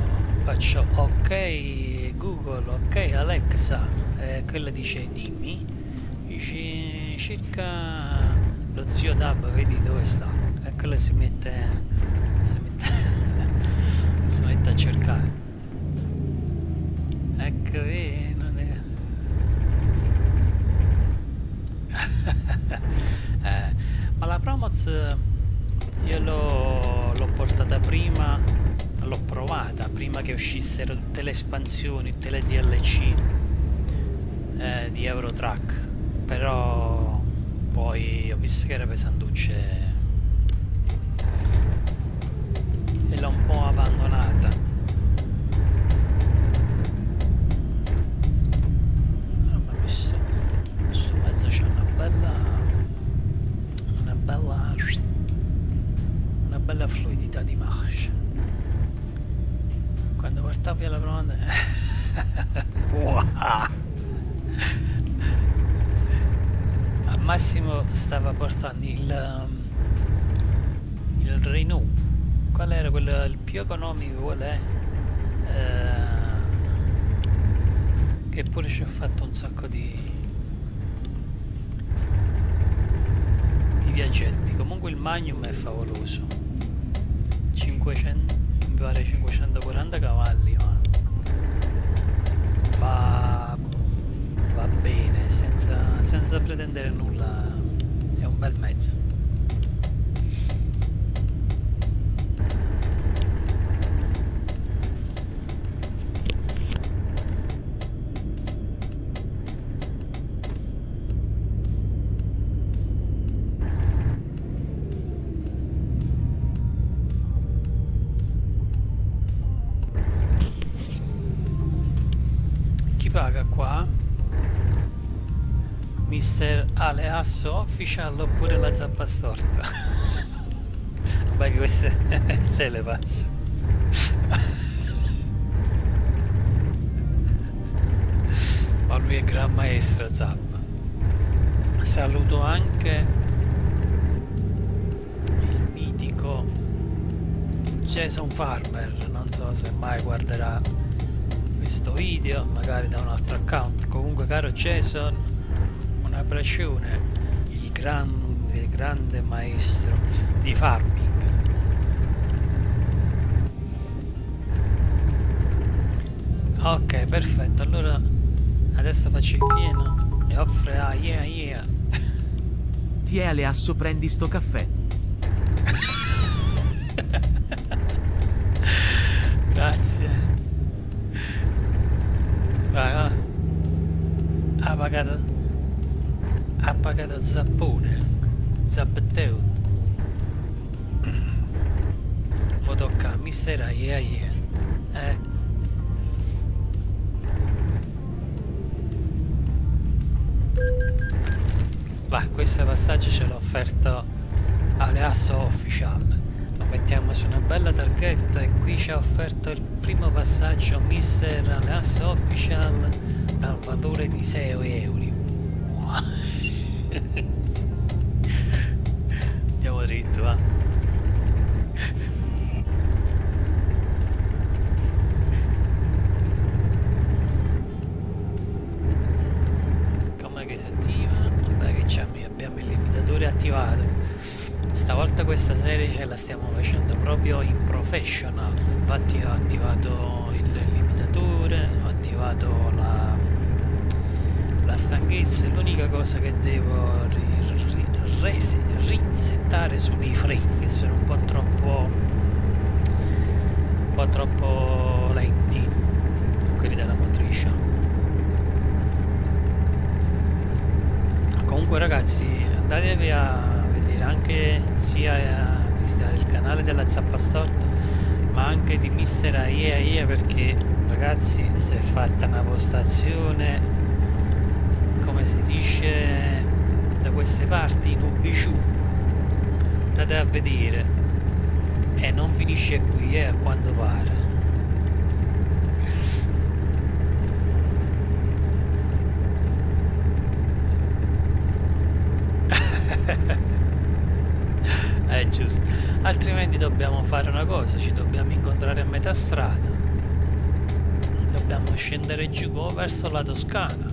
ok Google, ok Alexa, e quella dice dimmi, dice cerca lo zio Dab, vedi dove sta, e quella si mette si mette a cercare. Ecco, non è... ma la Promoz io l'ho portata prima, l'ho provata prima che uscissero tutte le espansioni, tutte le DLC di Eurotrack, però poi ho visto che era pesantucce e l'ho un po' abbandonata. Sto mezzo c'è una bella fluidità di marcia. Quando portavi alla prova wow. Al massimo stava portando il Renault. Qual era quello il più economico? Qual è? Che pure ci ho fatto un sacco di viaggetti. Comunque il Magnum è favoloso, 500, mi pare 540 cavalli, ma va bene, senza pretendere nulla, è un bel mezzo. Paga qua Mister Aleasso Official oppure la zappa storta? Beh, questo è il telepass. Ma lui è gran maestro zappa. Saluto anche il mitico Jason Farmer, non so se mai guarderà questo video, magari da un altro account. Comunque, caro Jason, un abbraccione, il grande maestro di farming. Ok, perfetto, allora adesso faccio il pieno e offre a yeah. Ti è Aleasso, prendi sto caffè. Grazie. Ha pagato zappone, zappetteo. Mo tocca a Mister yeah. Va, questo passaggio ce l'ho offerto Aleasso Official. Lo mettiamo su una bella targhetta e qui ci ha offerto il primo passaggio Mister Aleasso Official dal valore di 6 euro. Andiamo dritto, va. Come che si attiva? Vabbè, che abbiamo il limitatore attivato. Stavolta questa serie ce la stiamo facendo proprio in professional. Infatti ho attivato il limitatore, ho attivato la stanchezza. L'unica cosa che devo risettare sono i freni, che sono un po' troppo lenti, quelli della motrice. Comunque ragazzi, andatevi a vedere anche sia a visitare il canale della Zappa Storta, ma anche di Mister Aia, perché ragazzi si è fatta una postazione, come si dice da queste parti, in Ubiciù. Andate a vedere, e non finisce qui, a quanto pare. È giusto, altrimenti dobbiamo fare una cosa, ci dobbiamo incontrare a metà strada, dobbiamo scendere giù verso la Toscana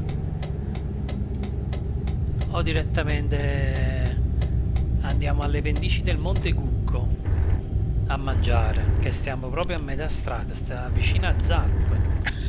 o direttamente andiamo alle pendici del Monte Cucco a mangiare, che stiamo proprio a metà strada, sta vicino a Zappa.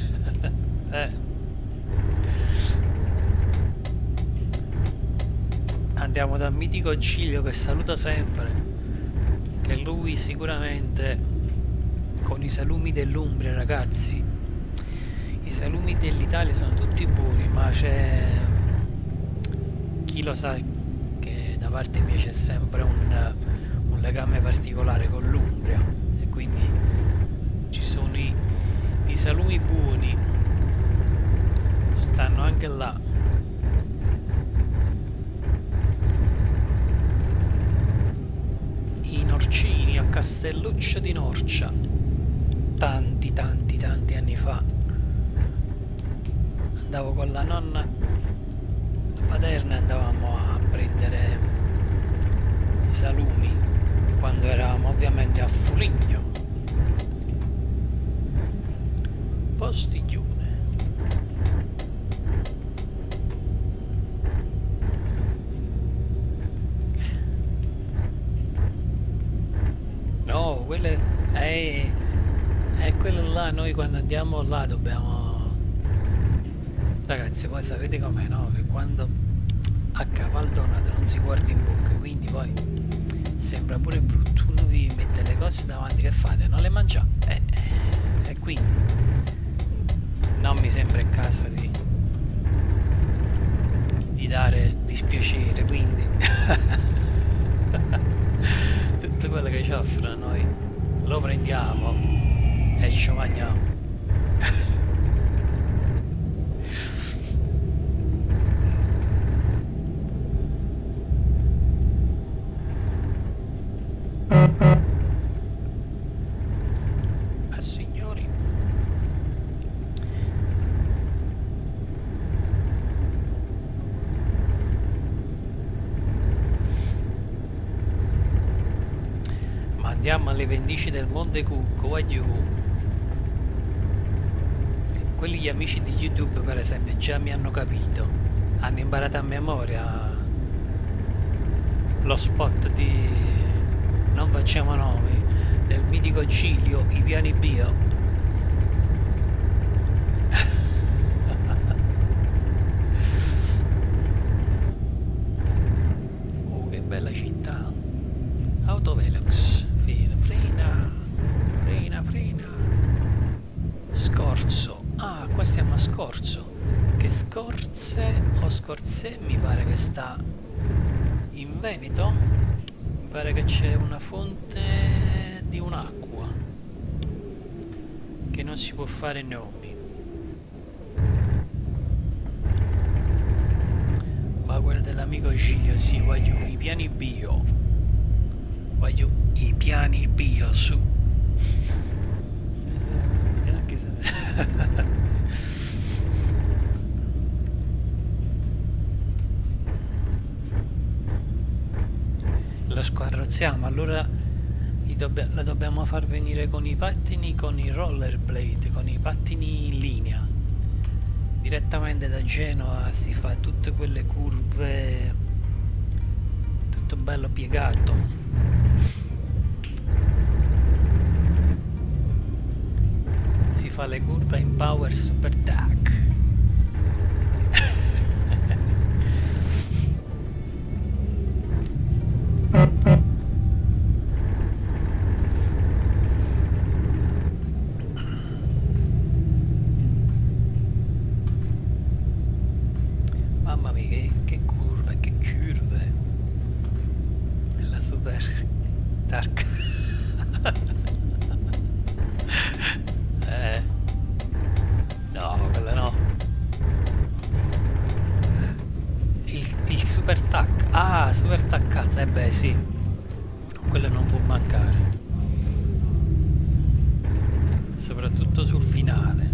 Andiamo dal mitico Giglio, che saluto sempre, che lui sicuramente con i salumi dell'Umbria, ragazzi, i salumi dell'Italia sono tutti buoni, ma c'è chi lo sa che da parte mia c'è sempre un legame particolare con l'Umbria, e quindi ci sono i salumi buoni, stanno anche là. I Norcini a Castelluccio di Norcia, tanti anni fa. Andavo con la nonna paterna e andavamo a prendere i salumi quando eravamo ovviamente a Fuligno, Postiglione. No, quello è quello là. Noi quando andiamo là dobbiamo, ragazzi, poi sapete com'è, no? Che quando a cavaldonato non si guarda in bocca, quindi poi sembra pure brutto. Uno vi mette le cose davanti, che fate? Non le mangiate? E quindi non mi sembra il caso di dare dispiacere, quindi tutto quello che ci offrono noi lo prendiamo e ci mangiamo. Signori, ma andiamo alle pendici del Monte Cucco, voglio. Quelli gli amici di YouTube, per esempio, già mi hanno capito, hanno imparato a memoria lo spot di non facciamo nomi del mitico Giglio, i piani bio. Oh, che bella città. Autovelox, frena. Scorzo. Ah, qua stiamo a Scorzo. Che Scorze o Scorze mi pare che sta in Veneto. Mi pare che c'è una fonte di un'acqua che non si può fare nomi, ma quella dell'amico Giglio, sì, voglio i piani bio, voglio i piani bio su. Anche se lo scarrozziamo, allora la dobbiamo far venire con i pattini, con i rollerblade, con i pattini in linea. Direttamente da Genova si fa tutte quelle curve, tutto bello piegato. le curve in Power Super Tac. Mamma mia, che curve, che curve. È la Super Dark. No, quella no. Il Super Tac. Ah, Super Taccazza. Beh, sì. Quello non può mancare. Soprattutto sul finale.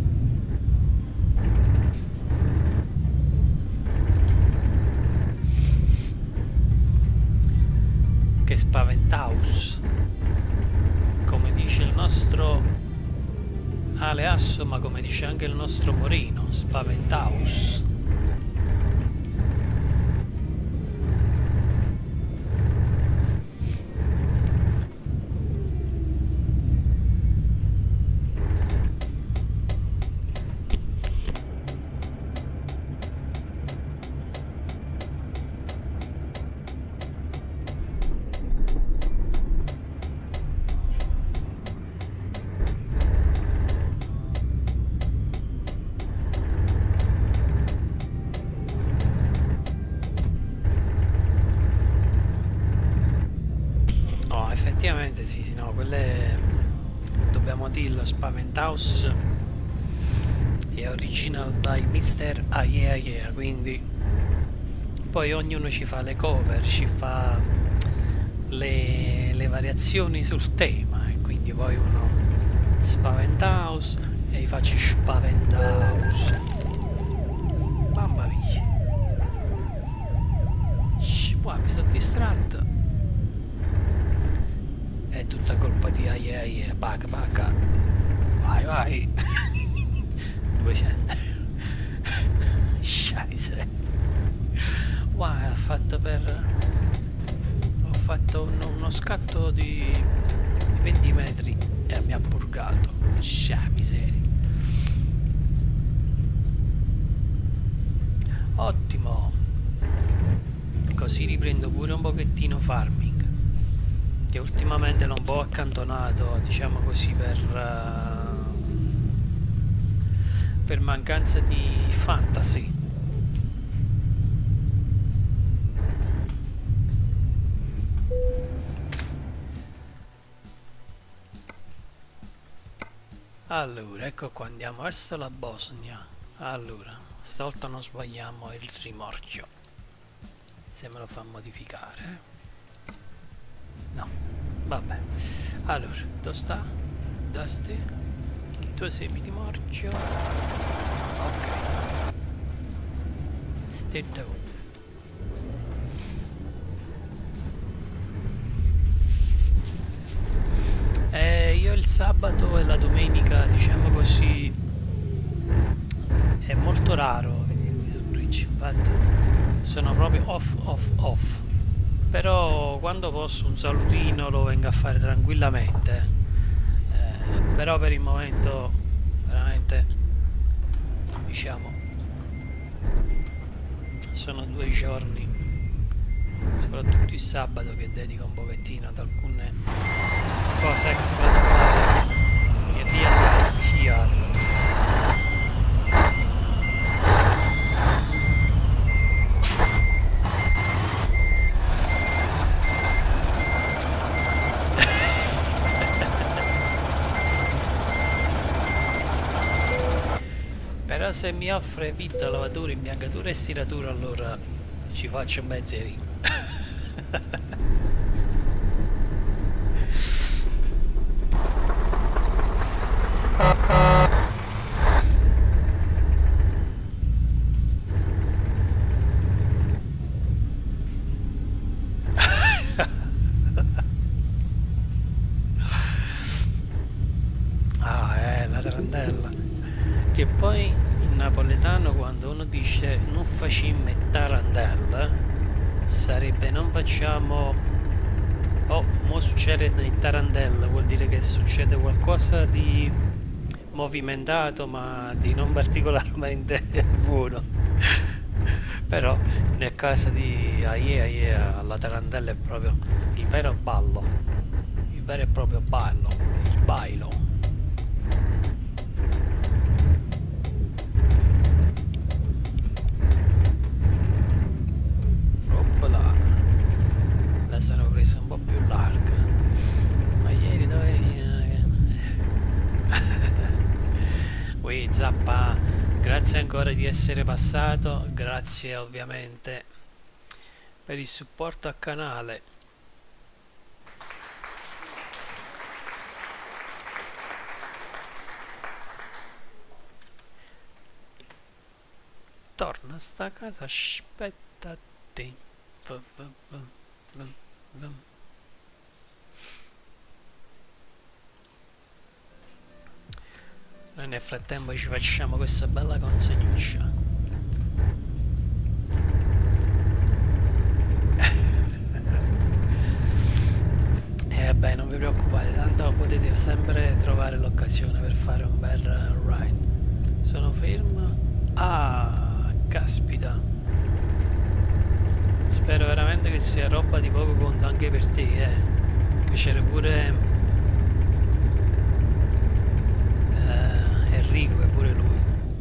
Che spaventaus. Come dice il nostro Aleasso, ma come dice anche il nostro Morino, spaventaus. Effettivamente sì, sì, no, quelle dobbiamo dirlo, Spaventaus è original by Mr. Yeah Yeah, quindi poi ognuno ci fa le cover, ci fa le variazioni sul tema e quindi poi uno Spaventaus e gli faccio Spaventaus. Mamma mia, qua mi sono distratto. È tutta colpa di yeah, bacca, vai, vai. 200. Scheisse. Wow, ho fatto uno scatto di 20 metri e mi ha purgato. Scia miseria. Ottimo. Così riprendo pure un pochettino farming, che ultimamente l'ho un po' accantonato, diciamo così, per mancanza di fantasy. Allora, ecco qua, andiamo verso la Bosnia. Allora, stavolta non sbagliamo il rimorchio, se me lo fa modificare. No, vabbè. Allora, dove sta? Dusty? Due semi di morchio. Ok. Stay down. Io il sabato e la domenica, diciamo così, è molto raro vedermi su Twitch, infatti sono proprio off. Però quando posso un salutino lo vengo a fare tranquillamente, però per il momento veramente, diciamo, sono 2 giorni, soprattutto il sabato, che dedico un pochettino ad alcune cose extra da fare in real life here. Però se mi offre vitto, lavatura, imbiancatura e stiratura, allora ci faccio un mezzerino. La tarantella. Che poi in napoletano, quando uno dice non facciamo tarantella, sarebbe non facciamo, mo succede in tarantella, vuol dire che succede qualcosa di movimentato ma di non particolarmente buono. Però nel caso di Aie alla tarantella è proprio il vero ballo, il vero e proprio ballo, il bailo. Oppala, la sono presa un po' più larga, ma ieri dove... Ui Zappa, grazie ancora di essere passato, grazie ovviamente per il supporto al canale. Torna a sta casa, aspetta a te. Noi nel frattempo ci facciamo questa bella consegnuccia. E vabbè, non vi preoccupate, tanto potete sempre trovare l'occasione per fare un bel ride. Sono fermo. Ah, caspita. Spero veramente che sia roba di poco conto anche per te, che c'era pure Enrico, che pure lui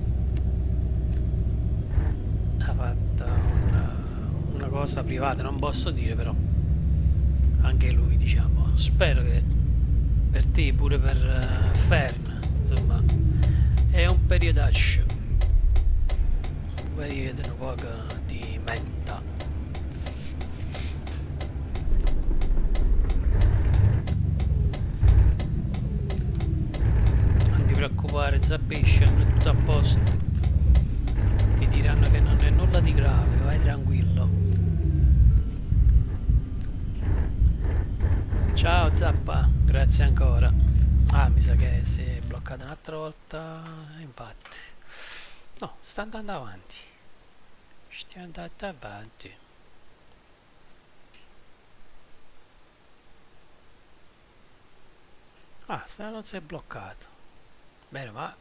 ha fatto una cosa privata, non posso dire, però anche lui, diciamo, spero che per te, pure per Fern, insomma, è un periodaccio, un periodo un po' di menta. Non ti preoccupare, Zappation, è tutto a posto. Ti diranno che non è nulla di grave, vai tranquillo. Ciao Zappa, grazie ancora. Ah, mi sa che si è bloccato un'altra volta, infatti. No, sta andando avanti. Stiamo andando avanti. Ah, non si è bloccato. Bene, ma...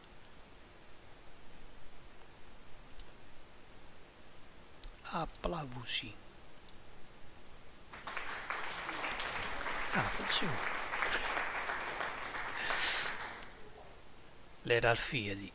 applausi. Ah, funziona. L'era Alfiedi.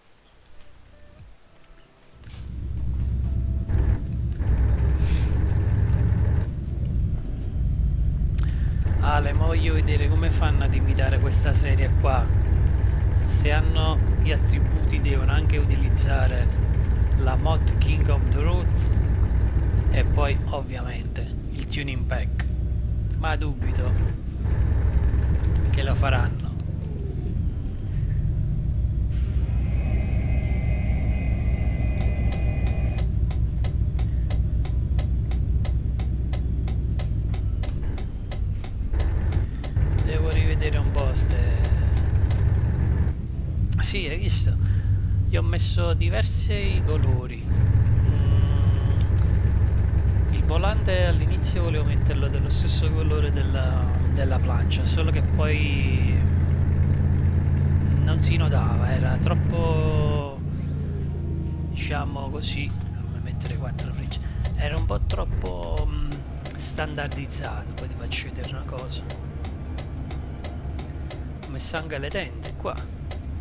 Ale, ma voglio vedere come fanno ad imitare questa serie qua. Se hanno gli attributi devono anche utilizzare la mod King of the Roads e poi ovviamente il tuning pack, ma dubito che lo faranno. Devo rivedere un po' Sì, hai visto? Gli ho messo diversi colori. Il volante all'inizio volevo metterlo dello stesso colore della plancia, solo che poi non si notava, era troppo, diciamo così, come mettere 4 frecce, era un po' troppo standardizzato. Poi ti faccio vedere una cosa. Ho messo anche le tende qua.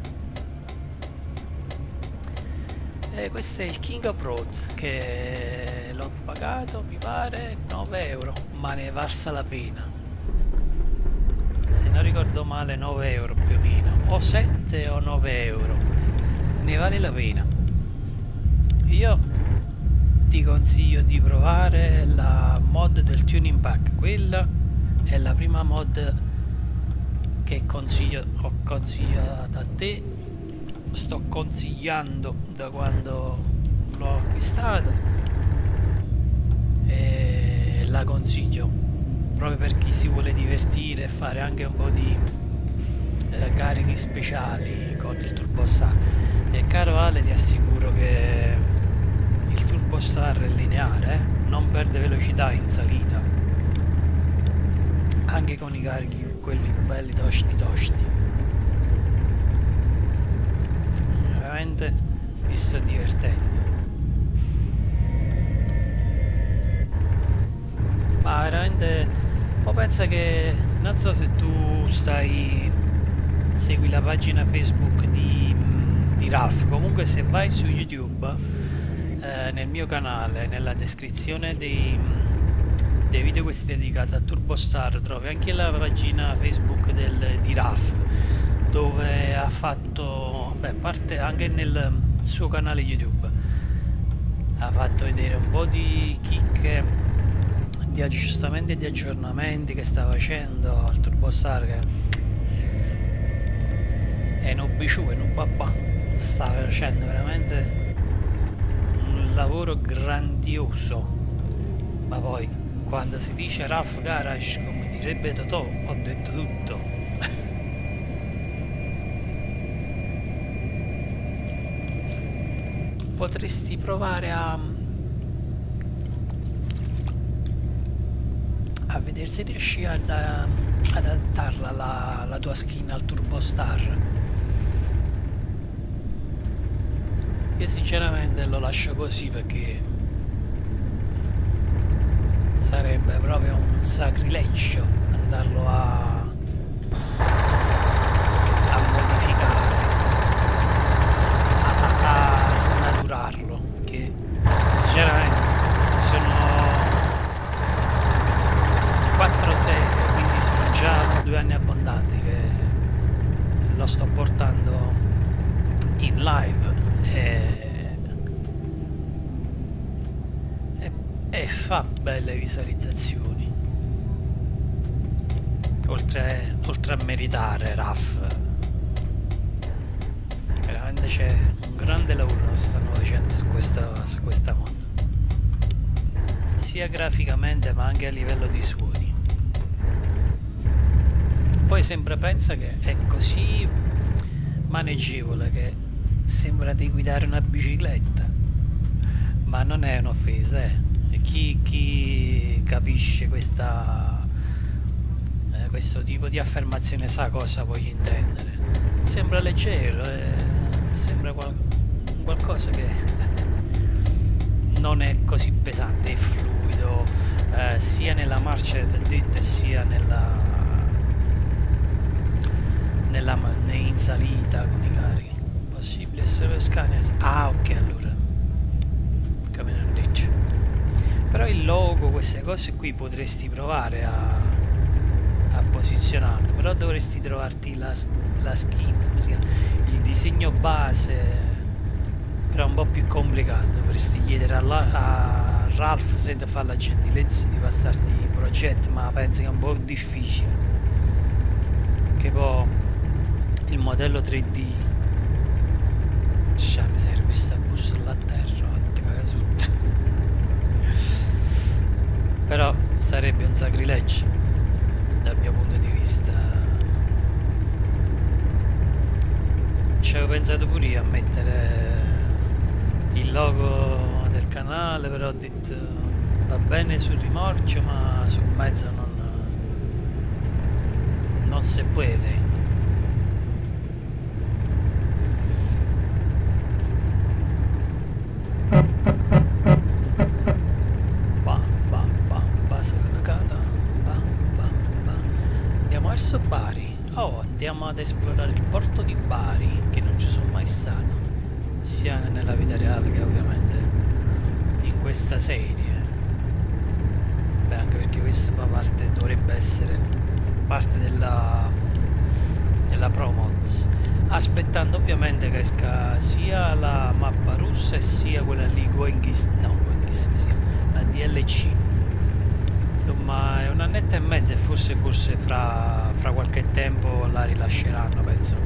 E questo è il King of Roads, che l'ho pagato, mi pare, 9 euro, ma ne è valsa la pena. Se non ricordo male 9 euro più o meno, o 7 o 9 euro, ne vale la pena. Io ti consiglio di provare la mod del tuning pack, quella è la prima mod che ho consigliato a te, sto consigliando da quando l'ho acquistata e la consiglio proprio per chi si vuole divertire e fare anche un po' di carichi speciali con il Turbostar. E caro Ale, ti assicuro che il Turbostar è lineare, non perde velocità in salita, anche con i carichi quelli belli tosti. veramente mi sto divertendo. Ma veramente, ma pensa che, non so se tu segui la pagina Facebook di Ralph, comunque se vai su YouTube, nel mio canale, nella descrizione dei video questi dedicati a Turbostar, trovi anche la pagina Facebook di Ralph, dove ha fatto, beh, parte anche nel suo canale YouTube, ha fatto vedere un po' di chicche, di aggiustamenti e di aggiornamenti che sta facendo al Turbostar, che è un biciù e un babà, sta facendo veramente un lavoro grandioso. Ma poi quando si dice Ralph Garage, come direbbe Totò, ho detto tutto. Potresti provare a vedere se riesci ad adattarla la tua skin al Turbostar. Io sinceramente lo lascio così perché sarebbe proprio un sacrilegio andarlo a modificare, a snaturarlo, che sinceramente sono 4 serie, quindi sono già 2 anni abbondanti che lo sto portando in live e fa belle visualizzazioni, oltre a meritare. Raf, veramente c'è un grande lavoro che stanno facendo su questa moto, sia graficamente ma anche a livello di suoni. Poi sempre pensa che è così maneggevole che sembra di guidare una bicicletta, ma non è un'offesa, E chi capisce questo tipo di affermazione sa cosa voglio intendere. Sembra leggero, sembra qualcosa che non è così pesante, è fluido, sia nella marcia detta sia in salita con i carichi. Possibile essere Scania? Ah, ok, allora come non dice. Però il logo, queste cose qui potresti provare a posizionarlo, però dovresti trovarti la skin, come si chiama? Il disegno base, però è un po' più complicato. Dovresti chiedere a Ralph se ti fa la gentilezza di passarti i progetti, ma penso che è un po' difficile, che poi il modello 3D, mi serve questa bussola a terra, caga sotto. Però sarebbe un sacrilegio dal mio punto di vista. Ci avevo pensato pure io a mettere il logo del canale, però ho detto va bene sul rimorchio, ma sul mezzo non si può. Andiamo verso Bari. Oh, andiamo ad esplorare il porto di Bari, che non ci sono mai stato, sia nella vita reale che ovviamente in questa serie. Beh, anche perché questo fa parte, dovrebbe essere parte della Promoz, aspettando ovviamente che esca sia la mappa russa e sia quella lì la DLC. Insomma è un annetto e mezzo e forse fra qualche tempo la rilasceranno, penso,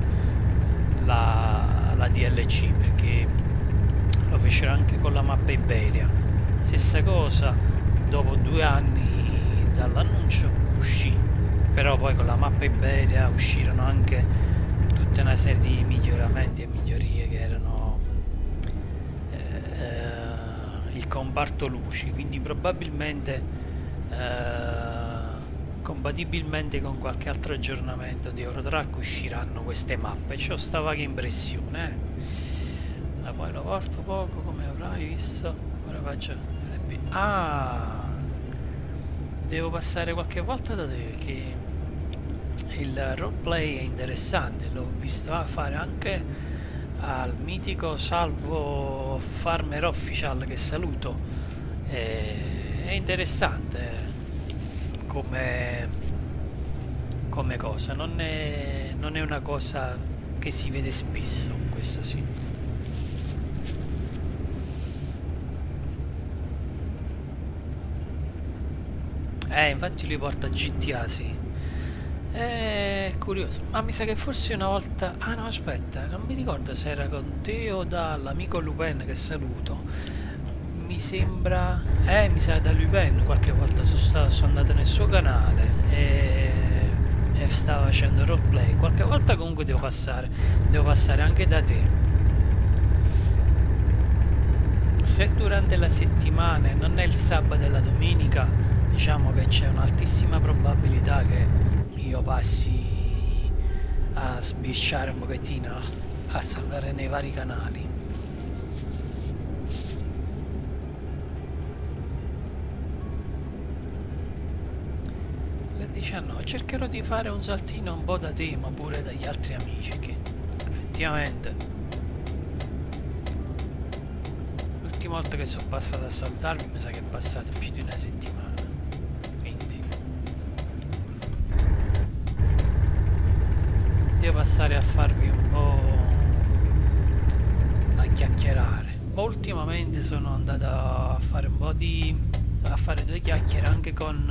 la DLC, perché lo fecero anche con la mappa Iberia. Stessa cosa, dopo 2 anni dall'annuncio uscì, però poi con la mappa Iberia uscirono anche tutta una serie di miglioramenti e migliorie che erano il comparto luci, quindi probabilmente compatibilmente con qualche altro aggiornamento di Eurotrack usciranno queste mappe. C'ho sta vaga impressione, poi lo porto poco, come avrai visto. Ora faccio RP. Ah, devo passare qualche volta da te, che il roleplay è interessante, l'ho visto fare anche al mitico Salvo Farmer Official, che saluto. È interessante come cosa, non è una cosa che si vede spesso, questo sì. Infatti lui porta GTA, sì. È curioso, ma mi sa che forse una volta... Ah no, aspetta, non mi ricordo se era con te o dall'amico Lupin, che saluto. Mi sembra... mi sa da Lupin, qualche volta sono andato nel suo canale e stava facendo roleplay. Qualche volta comunque devo passare anche da te. Se durante la settimana e non è il sabato e la domenica, diciamo che c'è un'altissima probabilità che io passi a sbirciare un pochettino, a saltare nei vari canali. Le 19 cercherò di fare un saltino un po' da te, ma pure dagli altri amici, che effettivamente l'ultima volta che sono passato a salutarvi mi sa che è passata più di una settimana. Devo passare a farvi un po' a chiacchierare. Ma ultimamente sono andato a fare un po' a fare due chiacchiere anche con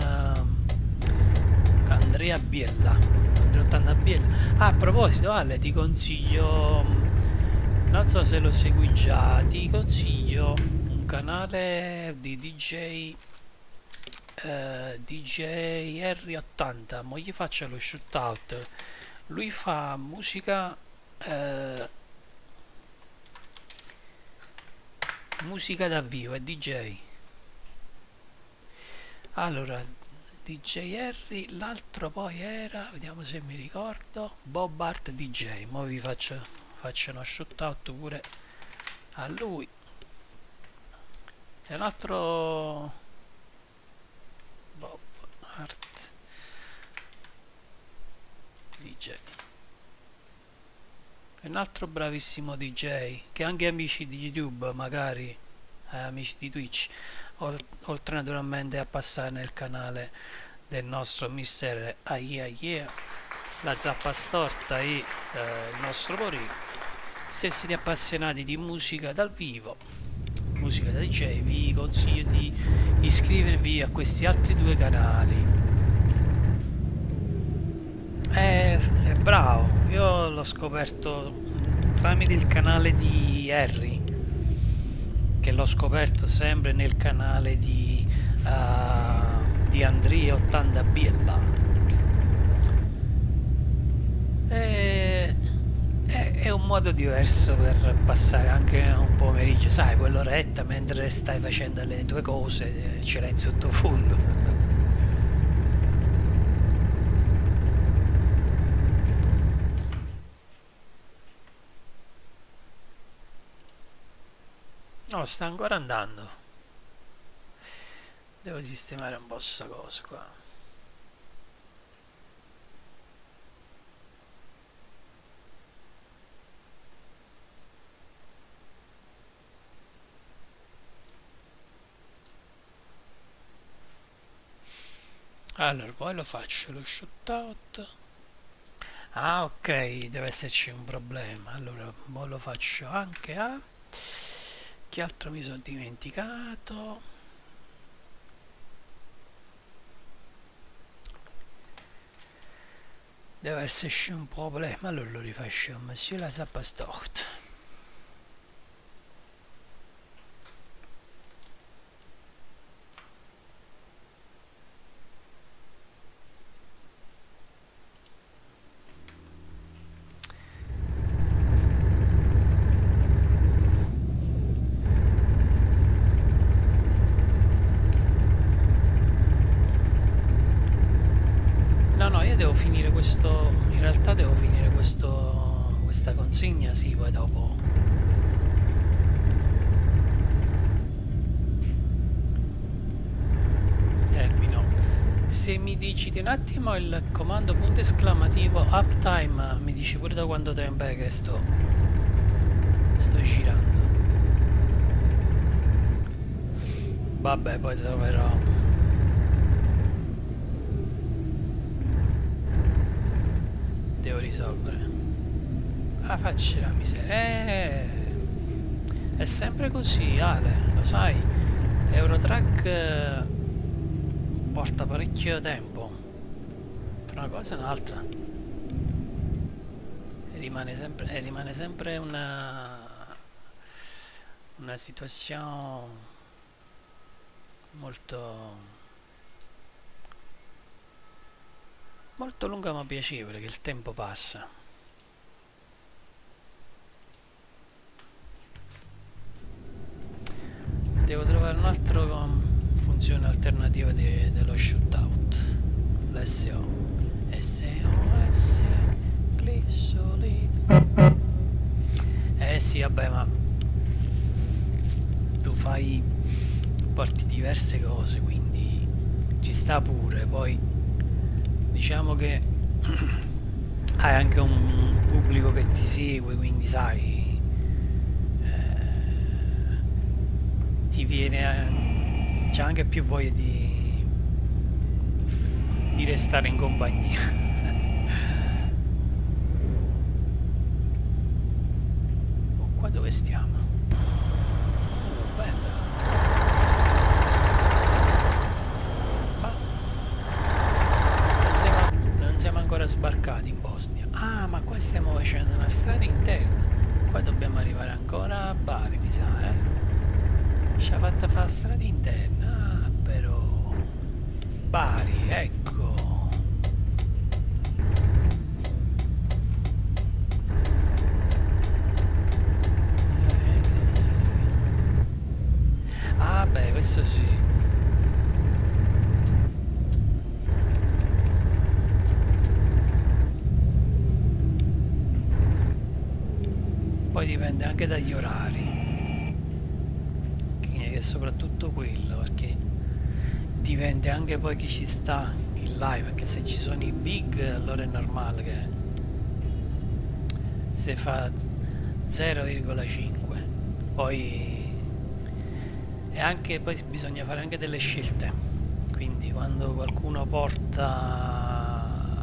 Andrea Biella, Andrea 80 Biella. Ah, a proposito, Ale, ti consiglio, non so se lo segui già, ti consiglio un canale di DJ R80, mo gli faccio lo shootout. Lui fa musica musica da vivo, è DJ. Allora, DJ Harry, l'altro poi era, vediamo se mi ricordo, Bob Art DJ. Mo vi faccio uno shootout pure a lui. È un altro Bob Art DJ, è un altro bravissimo DJ che anche amici di YouTube, magari amici di Twitch, oltre naturalmente a passare nel canale del nostro mister la zappa storta e il nostro Pori. Se siete appassionati di musica dal vivo, musica da DJ, vi consiglio di iscrivervi a questi altri due canali. È bravo, io l'ho scoperto tramite il canale di Harry, che l'ho scoperto sempre nel canale di Andrea 80 Biella. È un modo diverso per passare anche un pomeriggio, sai, quell'oretta mentre stai facendo le tue cose, ce l'hai in sottofondo. No, sta ancora andando. Devo sistemare un po' sta cosa qua. Allora, poi lo faccio lo shootout. Ah, ok, deve esserci un problema. Allora, poi lo faccio anche a... Che altro mi sono dimenticato? Deve esserci un problema. Allora lo rifaccio, Monsieur la zappa storta. In realtà devo finire questa consegna, sì, poi dopo se mi dici di un attimo il comando punto esclamativo uptime, mi dici pure da quanto tempo è che sto girando. Vabbè, poi troverò. Devo risolvere. Ah, facci la miseria. È sempre così, Ale, lo sai. Eurotrack porta parecchio tempo. Per una cosa e un'altra. Rimane sempre una situazione molto lunga ma piacevole, che il tempo passa. Devo trovare un altro funzione alternativa dello shootout. L'SO SOS glissolid. Sì, vabbè, ma tu porti diverse cose, quindi ci sta pure. Poi diciamo che hai anche un pubblico che ti segue, quindi sai, ti viene, c'è anche più voglia di restare in compagnia. Oh, qua dove stiamo? Bella. Ma non siamo ancora sbarcati in Bosnia. Ah, ma qua stiamo facendo una strada interna. Qua dobbiamo arrivare ancora a Bari, mi sa, ci ha fatta fare strada interna. Ah, però Bari, ecco. Ah, beh, questo sì. Poi dipende anche dagli orari, che è soprattutto quello, perché dipende anche poi chi ci sta in live, perché se ci sono i big allora è normale che si fa 0,5. Poi poi bisogna fare anche delle scelte, quindi quando qualcuno porta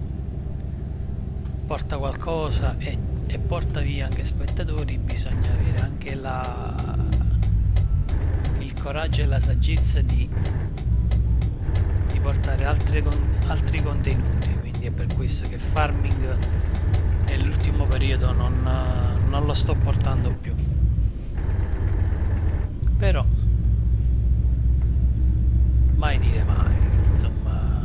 qualcosa e porta via anche spettatori, bisogna avere anche il coraggio e la saggezza di portare altri contenuti. Quindi è per questo che farming nell'ultimo periodo non lo sto portando più, però mai dire mai, insomma.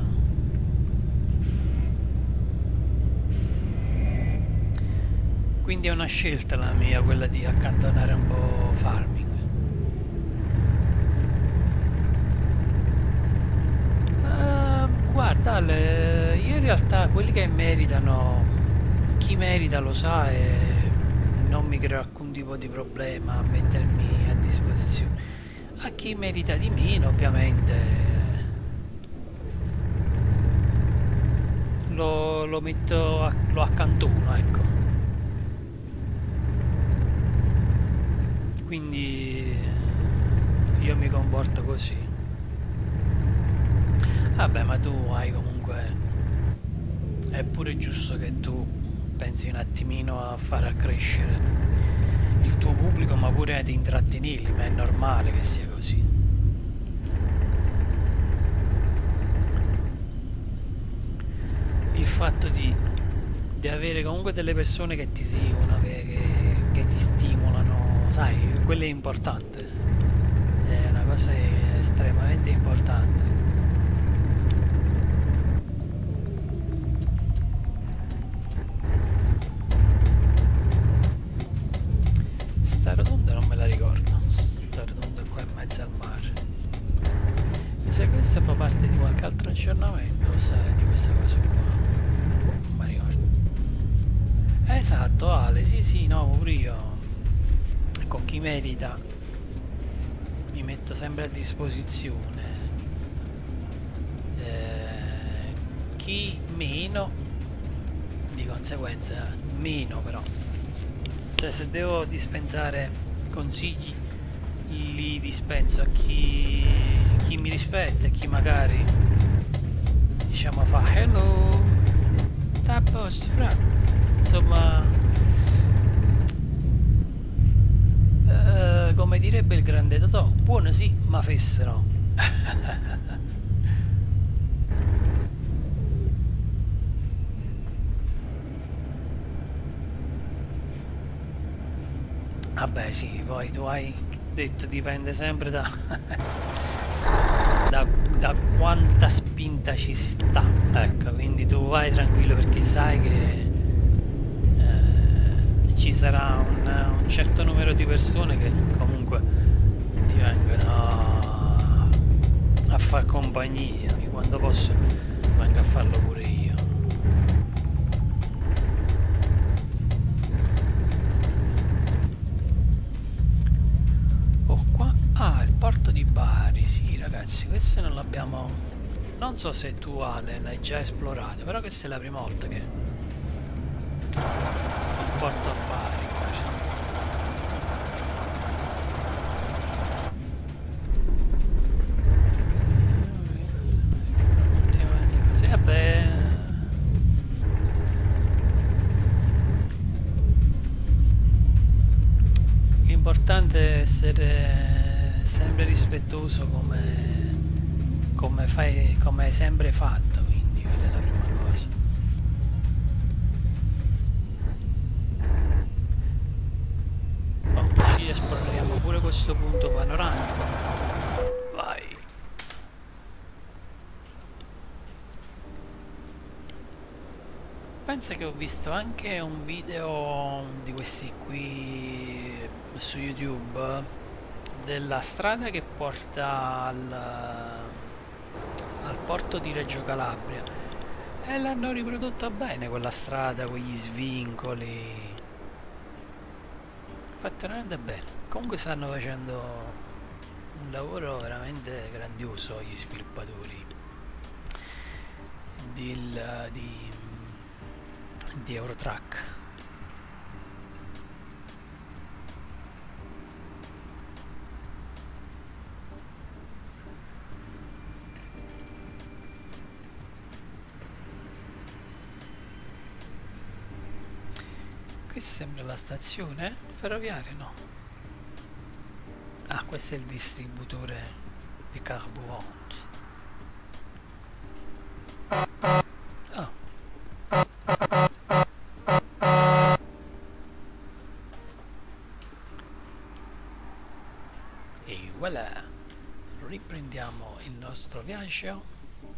Quindi è una scelta la mia, quella di accantonare un po' farming. Guarda, io in realtà quelli che meritano, chi merita lo sa, e non mi creo alcun tipo di problema a mettermi a disposizione. A chi merita di meno, ovviamente lo metto, lo accantono, ecco. Quindi io mi comporto così. Vabbè, ma tu hai comunque, è pure giusto che tu pensi un attimino a far accrescere il tuo pubblico, ma pure ad intrattenerli, ma è normale che sia così. Il fatto di avere comunque delle persone che ti seguono, che ti stimolano, sai, quello è importante, è una cosa estremamente importante. Sta rotonda non me la ricordo, sta rotonda qua in mezzo al mare. Mi sa che questa fa parte di qualche altro aggiornamento, sai, di questa cosa qua. Non mi ricordo. Esatto, Ale, sì, no, pure io. Con chi merita mi metto sempre a disposizione. chi meno, di conseguenza meno però. Cioè se devo dispensare consigli li dispenso a chi mi rispetta e chi magari diciamo fa hello tapos fra, insomma come direbbe il grande Totò, buono sì ma fesse no. Vabbè sì, poi tu hai detto dipende sempre da quanta spinta ci sta, ecco, quindi tu vai tranquillo perché sai che ci sarà un certo numero di persone che comunque ti vengono a far compagnia, e quando posso vengo a farlo pure io. Ah, il porto di Bari, sì ragazzi, questo non l'abbiamo... Non so se tu Ale l'hai già esplorato, però questa è la prima volta che... il porto a Bari qua c'è. Ultimamente così, vabbè... L'importante è essere... sempre rispettoso come hai sempre fatto, quindi quella è la prima cosa. Ci esploriamo pure questo punto panoramico. Vai. Pensa che ho visto anche un video di questi qui su YouTube della strada che porta al porto di Reggio Calabria e l'hanno riprodotta bene quella strada, quegli svincoli, fatta veramente bene. Comunque stanno facendo un lavoro veramente grandioso gli sviluppatori di Eurotrack. Qui sembra la stazione ferroviaria, no? Ah, questo è il distributore di carburant. Oh. E voilà, riprendiamo il nostro viaggio.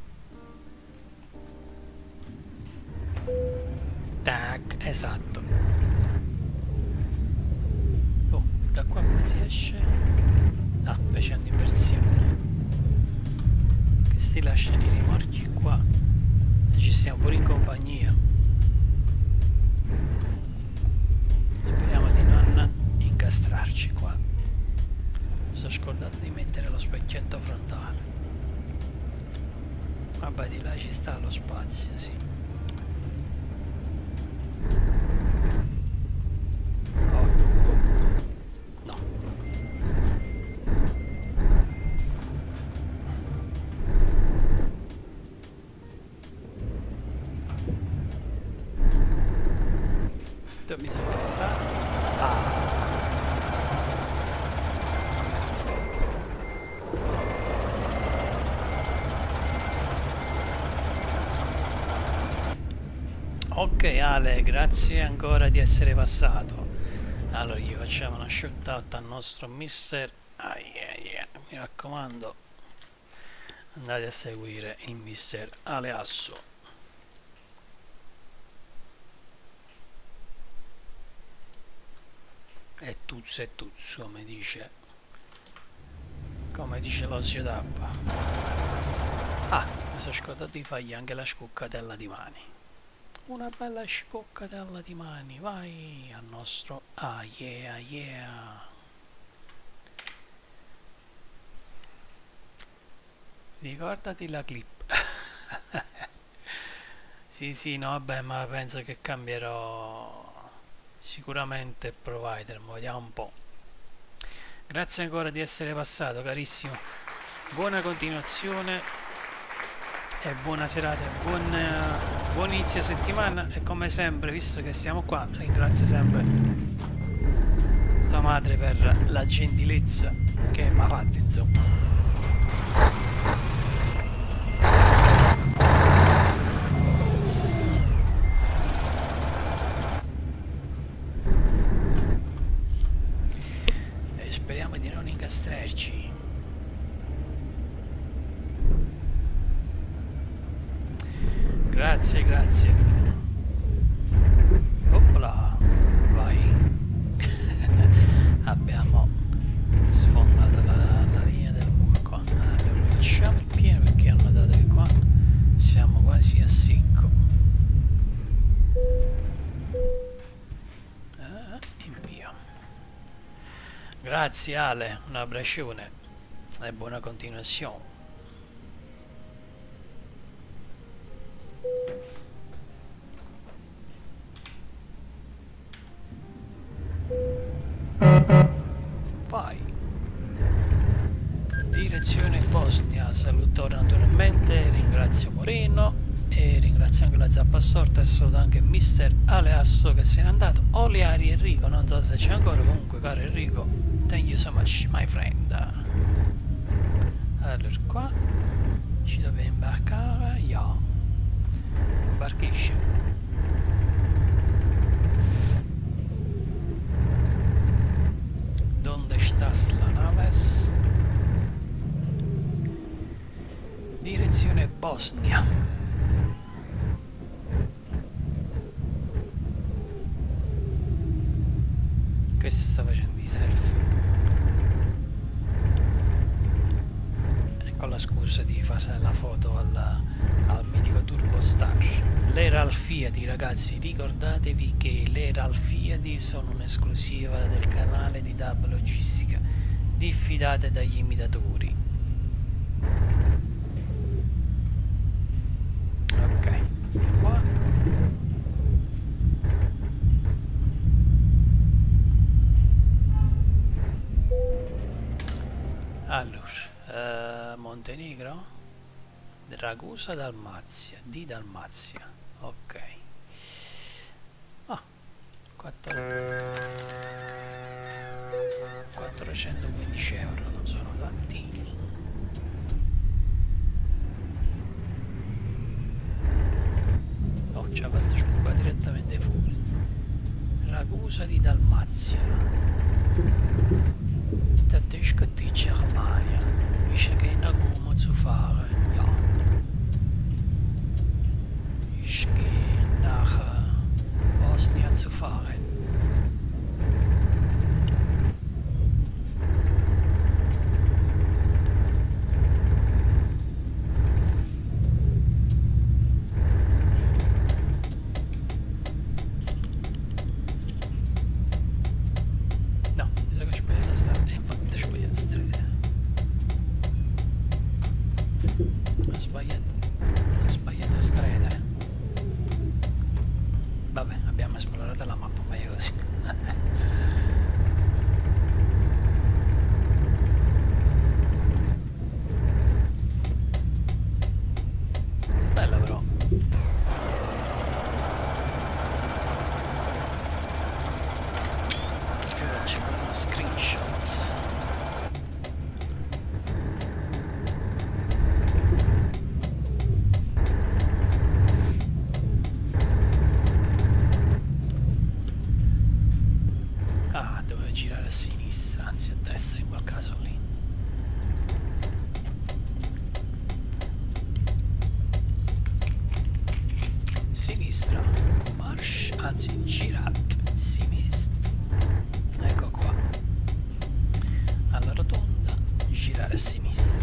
Tac, esatto. Oh, da qua come si esce? Ah, facendo inversione. Che si lasciano i rimorchi qua. E ci stiamo pure in compagnia. Speriamo di non incastrarci qua. Mi sono scordato di mettere lo specchietto frontale. Vabbè, di là ci sta lo spazio, sì. Mi sono incastrato. Ok Ale, grazie ancora di essere passato. Allora gli facciamo una shout out al nostro mister. Mi raccomando, andate a seguire il mister Aleasso. E tuzzo, come dice lo zio Dabba. Ah, mi sono scordato di fargli anche la scoccatella di mani. Una bella scoccatella di mani, vai al nostro yeah. Ricordati la clip. Sì, sì, no, vabbè, ma penso che cambierò sicuramente provider, ma vediamo un po'. Grazie ancora di essere passato, carissimo. Buona continuazione e buona serata, buon inizio settimana e come sempre, visto che siamo qua, ringrazio sempre tua madre per la gentilezza che mi ha fatto, insomma. E speriamo di non incastrarci. Grazie, grazie. Opla, vai. Abbiamo sfondato la linea del muro qua. Allora facciamo il pieno perché hanno dato che qua siamo quasi a secco. Invio. Grazie Ale, un abbraccione e buona continuazione. Vai. Direzione Bosnia, saluto naturalmente, ringrazio Moreno e ringrazio anche la zappa storta e saluto anche Mister Aleasso che se n'è andato. Oliari Enrico, non so se c'è ancora, comunque caro Enrico, thank you so much my friend. Allora qua ci dobbiamo imbarcare, imbarchisce. ¿Dónde estás la naves? Direzione Bosnia. Questo sta facendo i surf. E con la scusa di fare la foto al mitico Turbo Star. Le Ralfiati, ragazzi, ricordatevi che le Ralfiati sono un'esclusiva del canale di Dab Logistica. Diffidate dagli imitatori. Ok, qua. Allora, Montenegro, Ragusa, Dalmazia, di Dalmazia, ok. 415 euro, non sono tantini. Oh, ci ha fatto sbucare direttamente fuori. Ragusa di Dalmazia. Tedesco di Germania. Ich gehe nach Rom zu fahren, ja. Ich gehe nach Bosnia zu fahren. No, mi sa che ci voglio stare, infatti ci voglio stare. Ho sbagliato strada. Vabbè, abbiamo esplorato la mappa, meglio così. Bella però. Faccio uno screenshot. Dovevo girare a sinistra, anzi a destra in quel caso lì. Sinistra, marsh, anzi girat, sinistra. Ecco qua. Alla rotonda, girare a sinistra.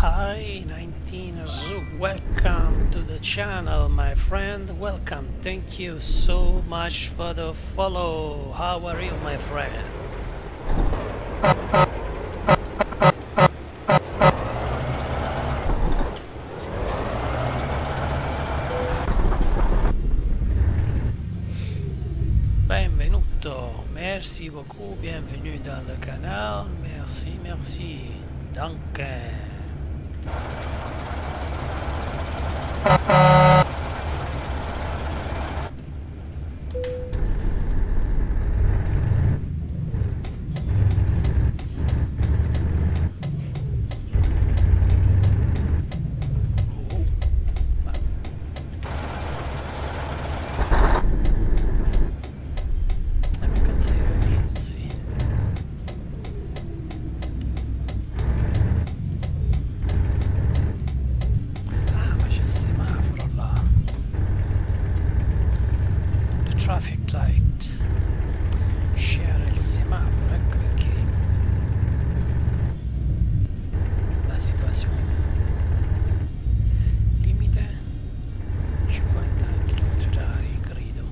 Hi 19ers, welcome to the channel my friend, welcome, thank you so much for the follow. How are you my friend? Benvenuto, merci beaucoup, bienvenue dans le canal, merci, merci, danke. Traffic light, sceglie il semaforo, ecco perché la situazione limite 50 km/h credo.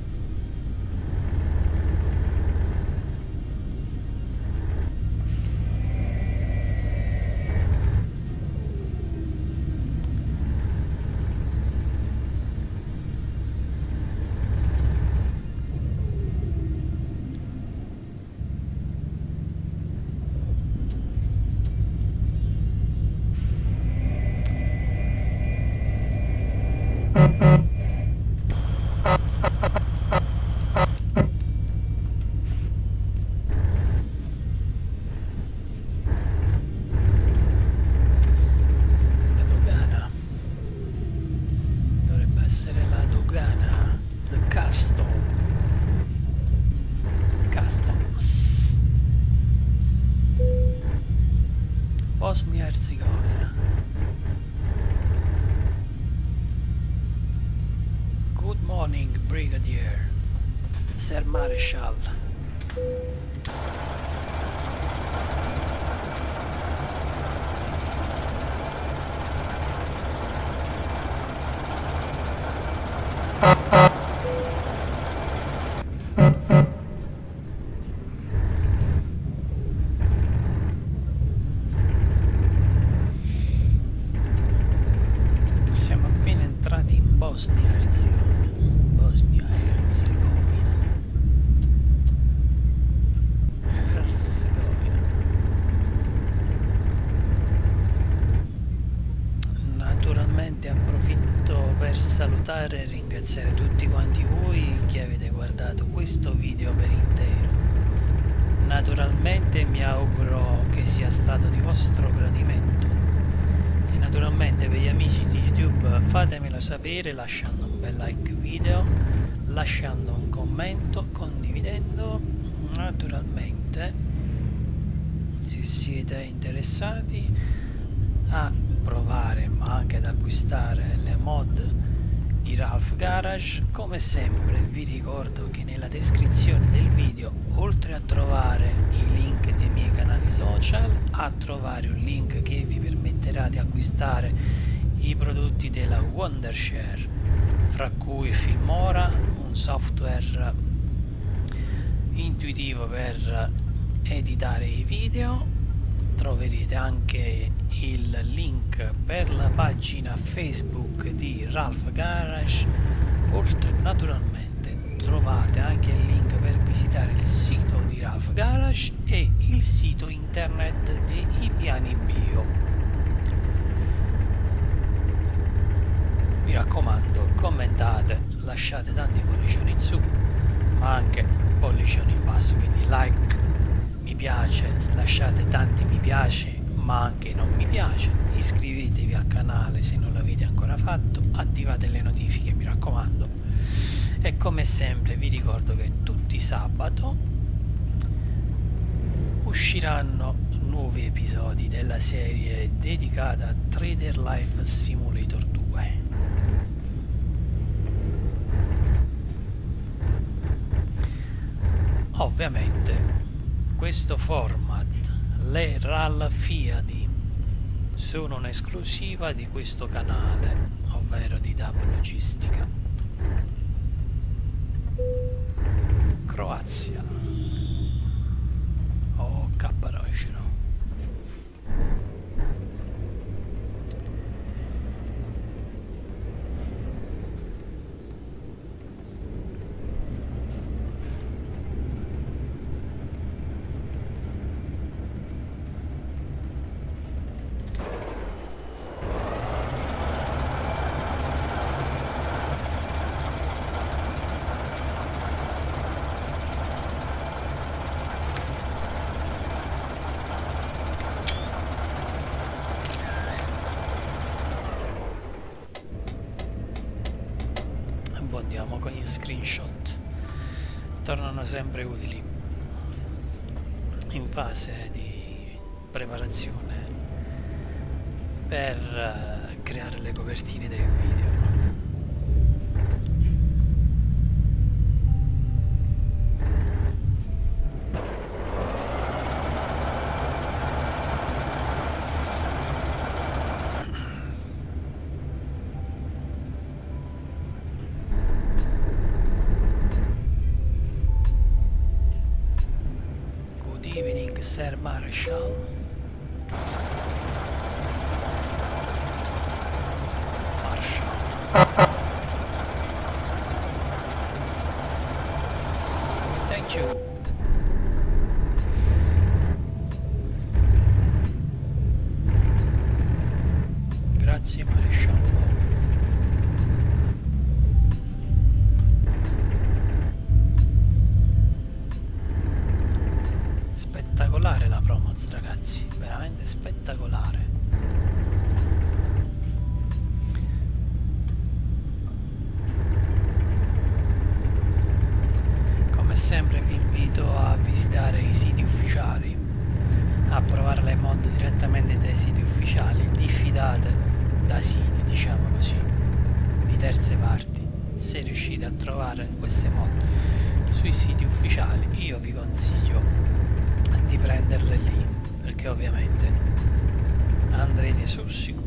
Bosnia-Herzegovina. Good morning, Brigadier. Sir Marshal. Siamo appena entrati in Bosnia-Herzegovina. Naturalmente approfitto per salutare e ringraziare tutti quanti voi che avete guardato questo video per intero. Naturalmente mi auguro che sia stato di vostro gradimento. E naturalmente per gli amici di YouTube fatemelo sapere lasciando un bel like video, lasciando un commento, condividendo. Naturalmente se siete interessati a provare ma anche ad acquistare le mod di Ralph Garage, come sempre vi ricordo che nella descrizione del video, oltre a trovare i link dei miei canali social, a trovare un link che vi permetterà di acquistare i prodotti della Wondershare, fra cui Filmora, un software intuitivo per editare i video. Troverete anche il link per la pagina Facebook di Ralph Garage, oltre naturalmente trovate anche il link per visitare il sito di Ralph Garage e il sito internet dei piani bio. Mi raccomando, commentate, lasciate tanti pollicioni in su ma anche pollicioni in basso, quindi like, mi piace, lasciate tanti mi piace ma anche non mi piace, iscrivetevi al canale se non l'avete ancora fatto, attivate le notifiche mi raccomando, e come sempre vi ricordo che tutti i sabato usciranno nuovi episodi della serie dedicata a Trader Life Simulator 2. Ovviamente questo format, le RAL Fiadi, sono un'esclusiva di questo canale, ovvero di DAB Logistica. Croazia. Oh, Capparocero. Andiamo con gli screenshot, tornano sempre utili in fase di preparazione per creare le copertine dei video. Sir Marshall. Thank you. Grazie Marshall. Spettacolare la promoz, ragazzi, veramente spettacolare. Come sempre vi invito a visitare i siti ufficiali, a provare le mod direttamente dai siti ufficiali, diffidate da siti, diciamo così, di terze parti. Se riuscite a trovare queste mod sui siti ufficiali, io vi consiglio di prenderle lì, perché ovviamente andrete sul sicuro.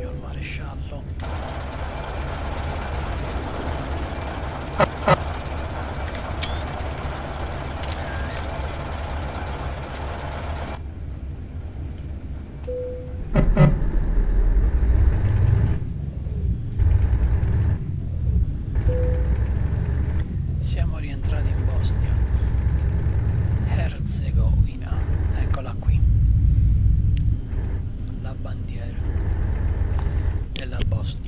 signor maresciallo. Siamo rientrati in Bosnia Herzegovina, eccola qui, la bandiera della Bosnia.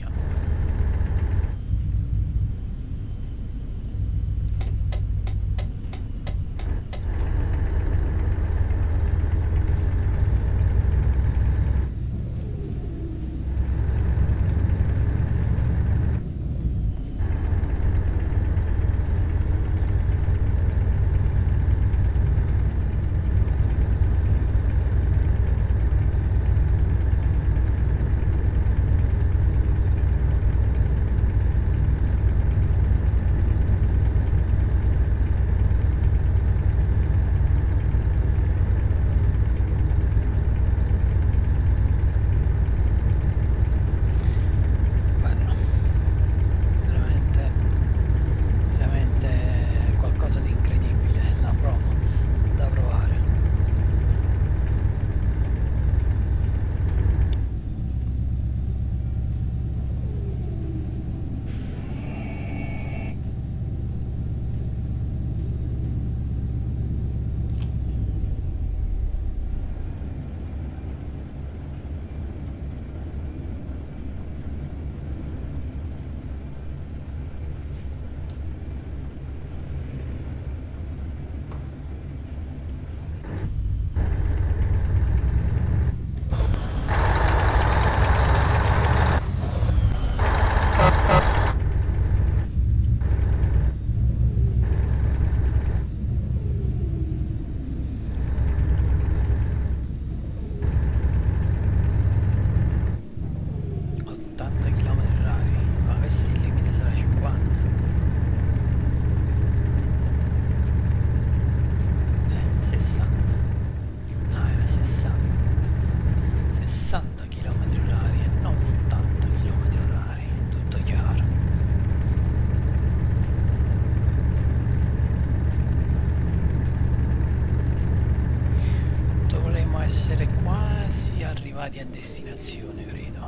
Essere quasi arrivati a destinazione, credo.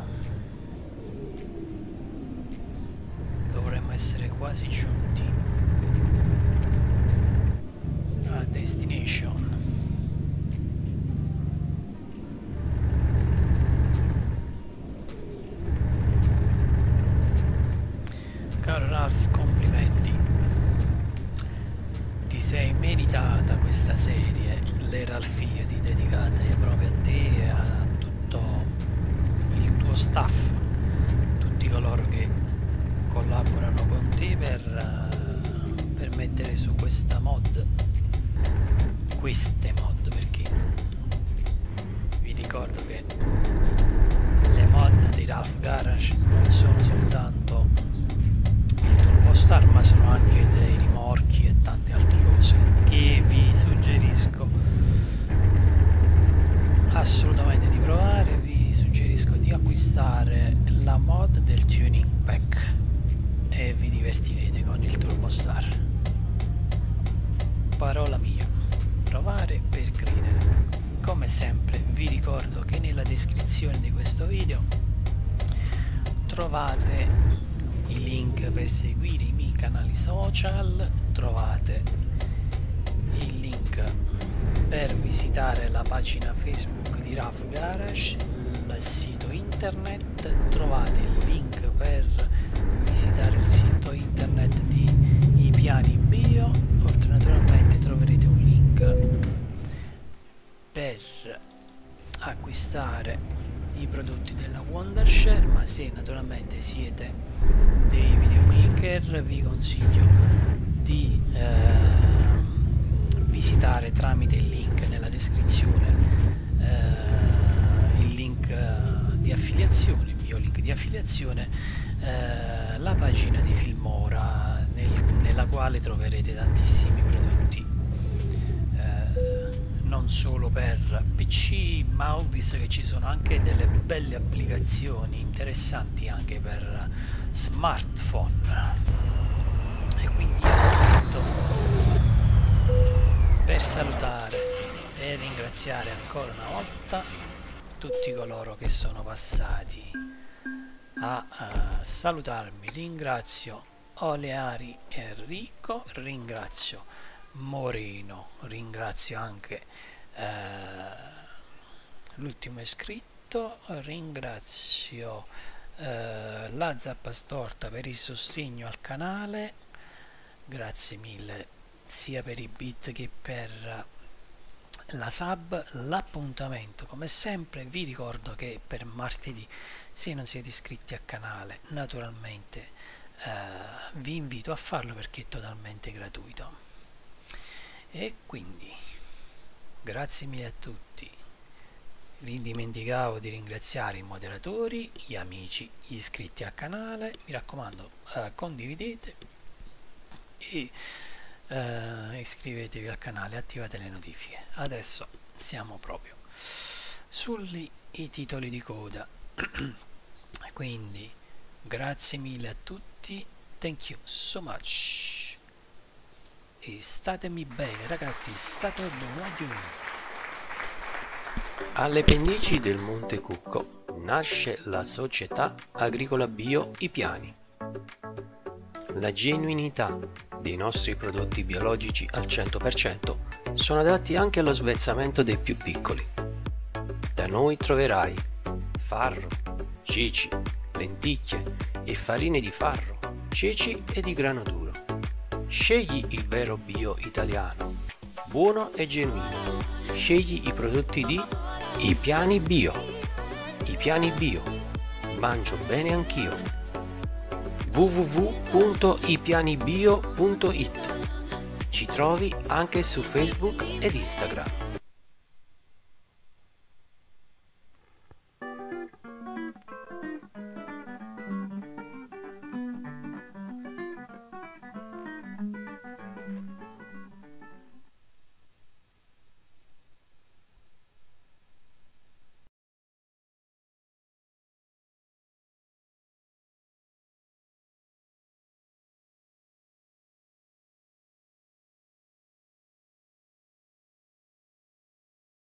Dovremmo essere quasi giunti a destination. Caro Ralph, complimenti. Ti sei meritata questa serie, le Ralfiadi, dedicate proprio a te e a tutto il tuo staff, tutti coloro che collaborano con te per mettere su questa mod, queste mod, perché vi ricordo che le mod di Ralph Garage non sono soltanto il Turbostar, ma sono anche dei rimorchi e tante altre cose che vi suggerisco assolutamente di provare. Vi suggerisco di acquistare la mod del tuning pack e vi divertirete con il Turbostar. Parola mia, provare per credere. Come sempre vi ricordo che nella descrizione di questo video trovate i link per seguire i miei canali social, trovate il link per visitare la pagina Facebook di Ralph Garage, il sito internet, trovate il link per visitare il sito internet di I Piani Bio, oltre naturalmente troverete un link per acquistare i prodotti della Wondershare, ma se naturalmente siete dei videomaker vi consiglio di visitare tramite il link nella descrizione, il link di affiliazione, il mio link di affiliazione, la pagina di Filmora nella quale troverete tantissimi prodotti non non solo per PC, ma ho visto che ci sono anche delle belle applicazioni interessanti anche per smartphone, e quindi approfitto per salutare e ringraziare ancora una volta tutti coloro che sono passati a salutarmi. Ringrazio Oleari Enrico, ringrazio Moreno, ringrazio anche l'ultimo iscritto, ringrazio la Zappa Storta per il sostegno al canale, grazie mille sia per i bit che per la sub. L'appuntamento come sempre, vi ricordo che per martedì, se non siete iscritti al canale, naturalmente vi invito a farlo perché è totalmente gratuito. E quindi grazie mille a tutti. Dimenticavo di ringraziare i moderatori, gli amici, gli iscritti al canale. Mi raccomando, condividete e iscrivetevi al canale, attivate le notifiche. Adesso siamo proprio sui titoli di coda. Quindi grazie mille a tutti, thank you so much, e statemi bene ragazzi, state buoni. Alle pendici del Monte Cucco nasce la società agricola bio I Piani. La genuinità dei nostri prodotti biologici al 100% sono adatti anche allo svezzamento dei più piccoli. Da noi troverai farro, ceci, lenticchie e farine di farro, ceci e di grano duro. Scegli il vero bio italiano, buono e genuino. Scegli i prodotti di I Piani Bio. I Piani Bio. Mangio bene anch'io. www.ipianibio.it. Ci trovi anche su Facebook ed Instagram.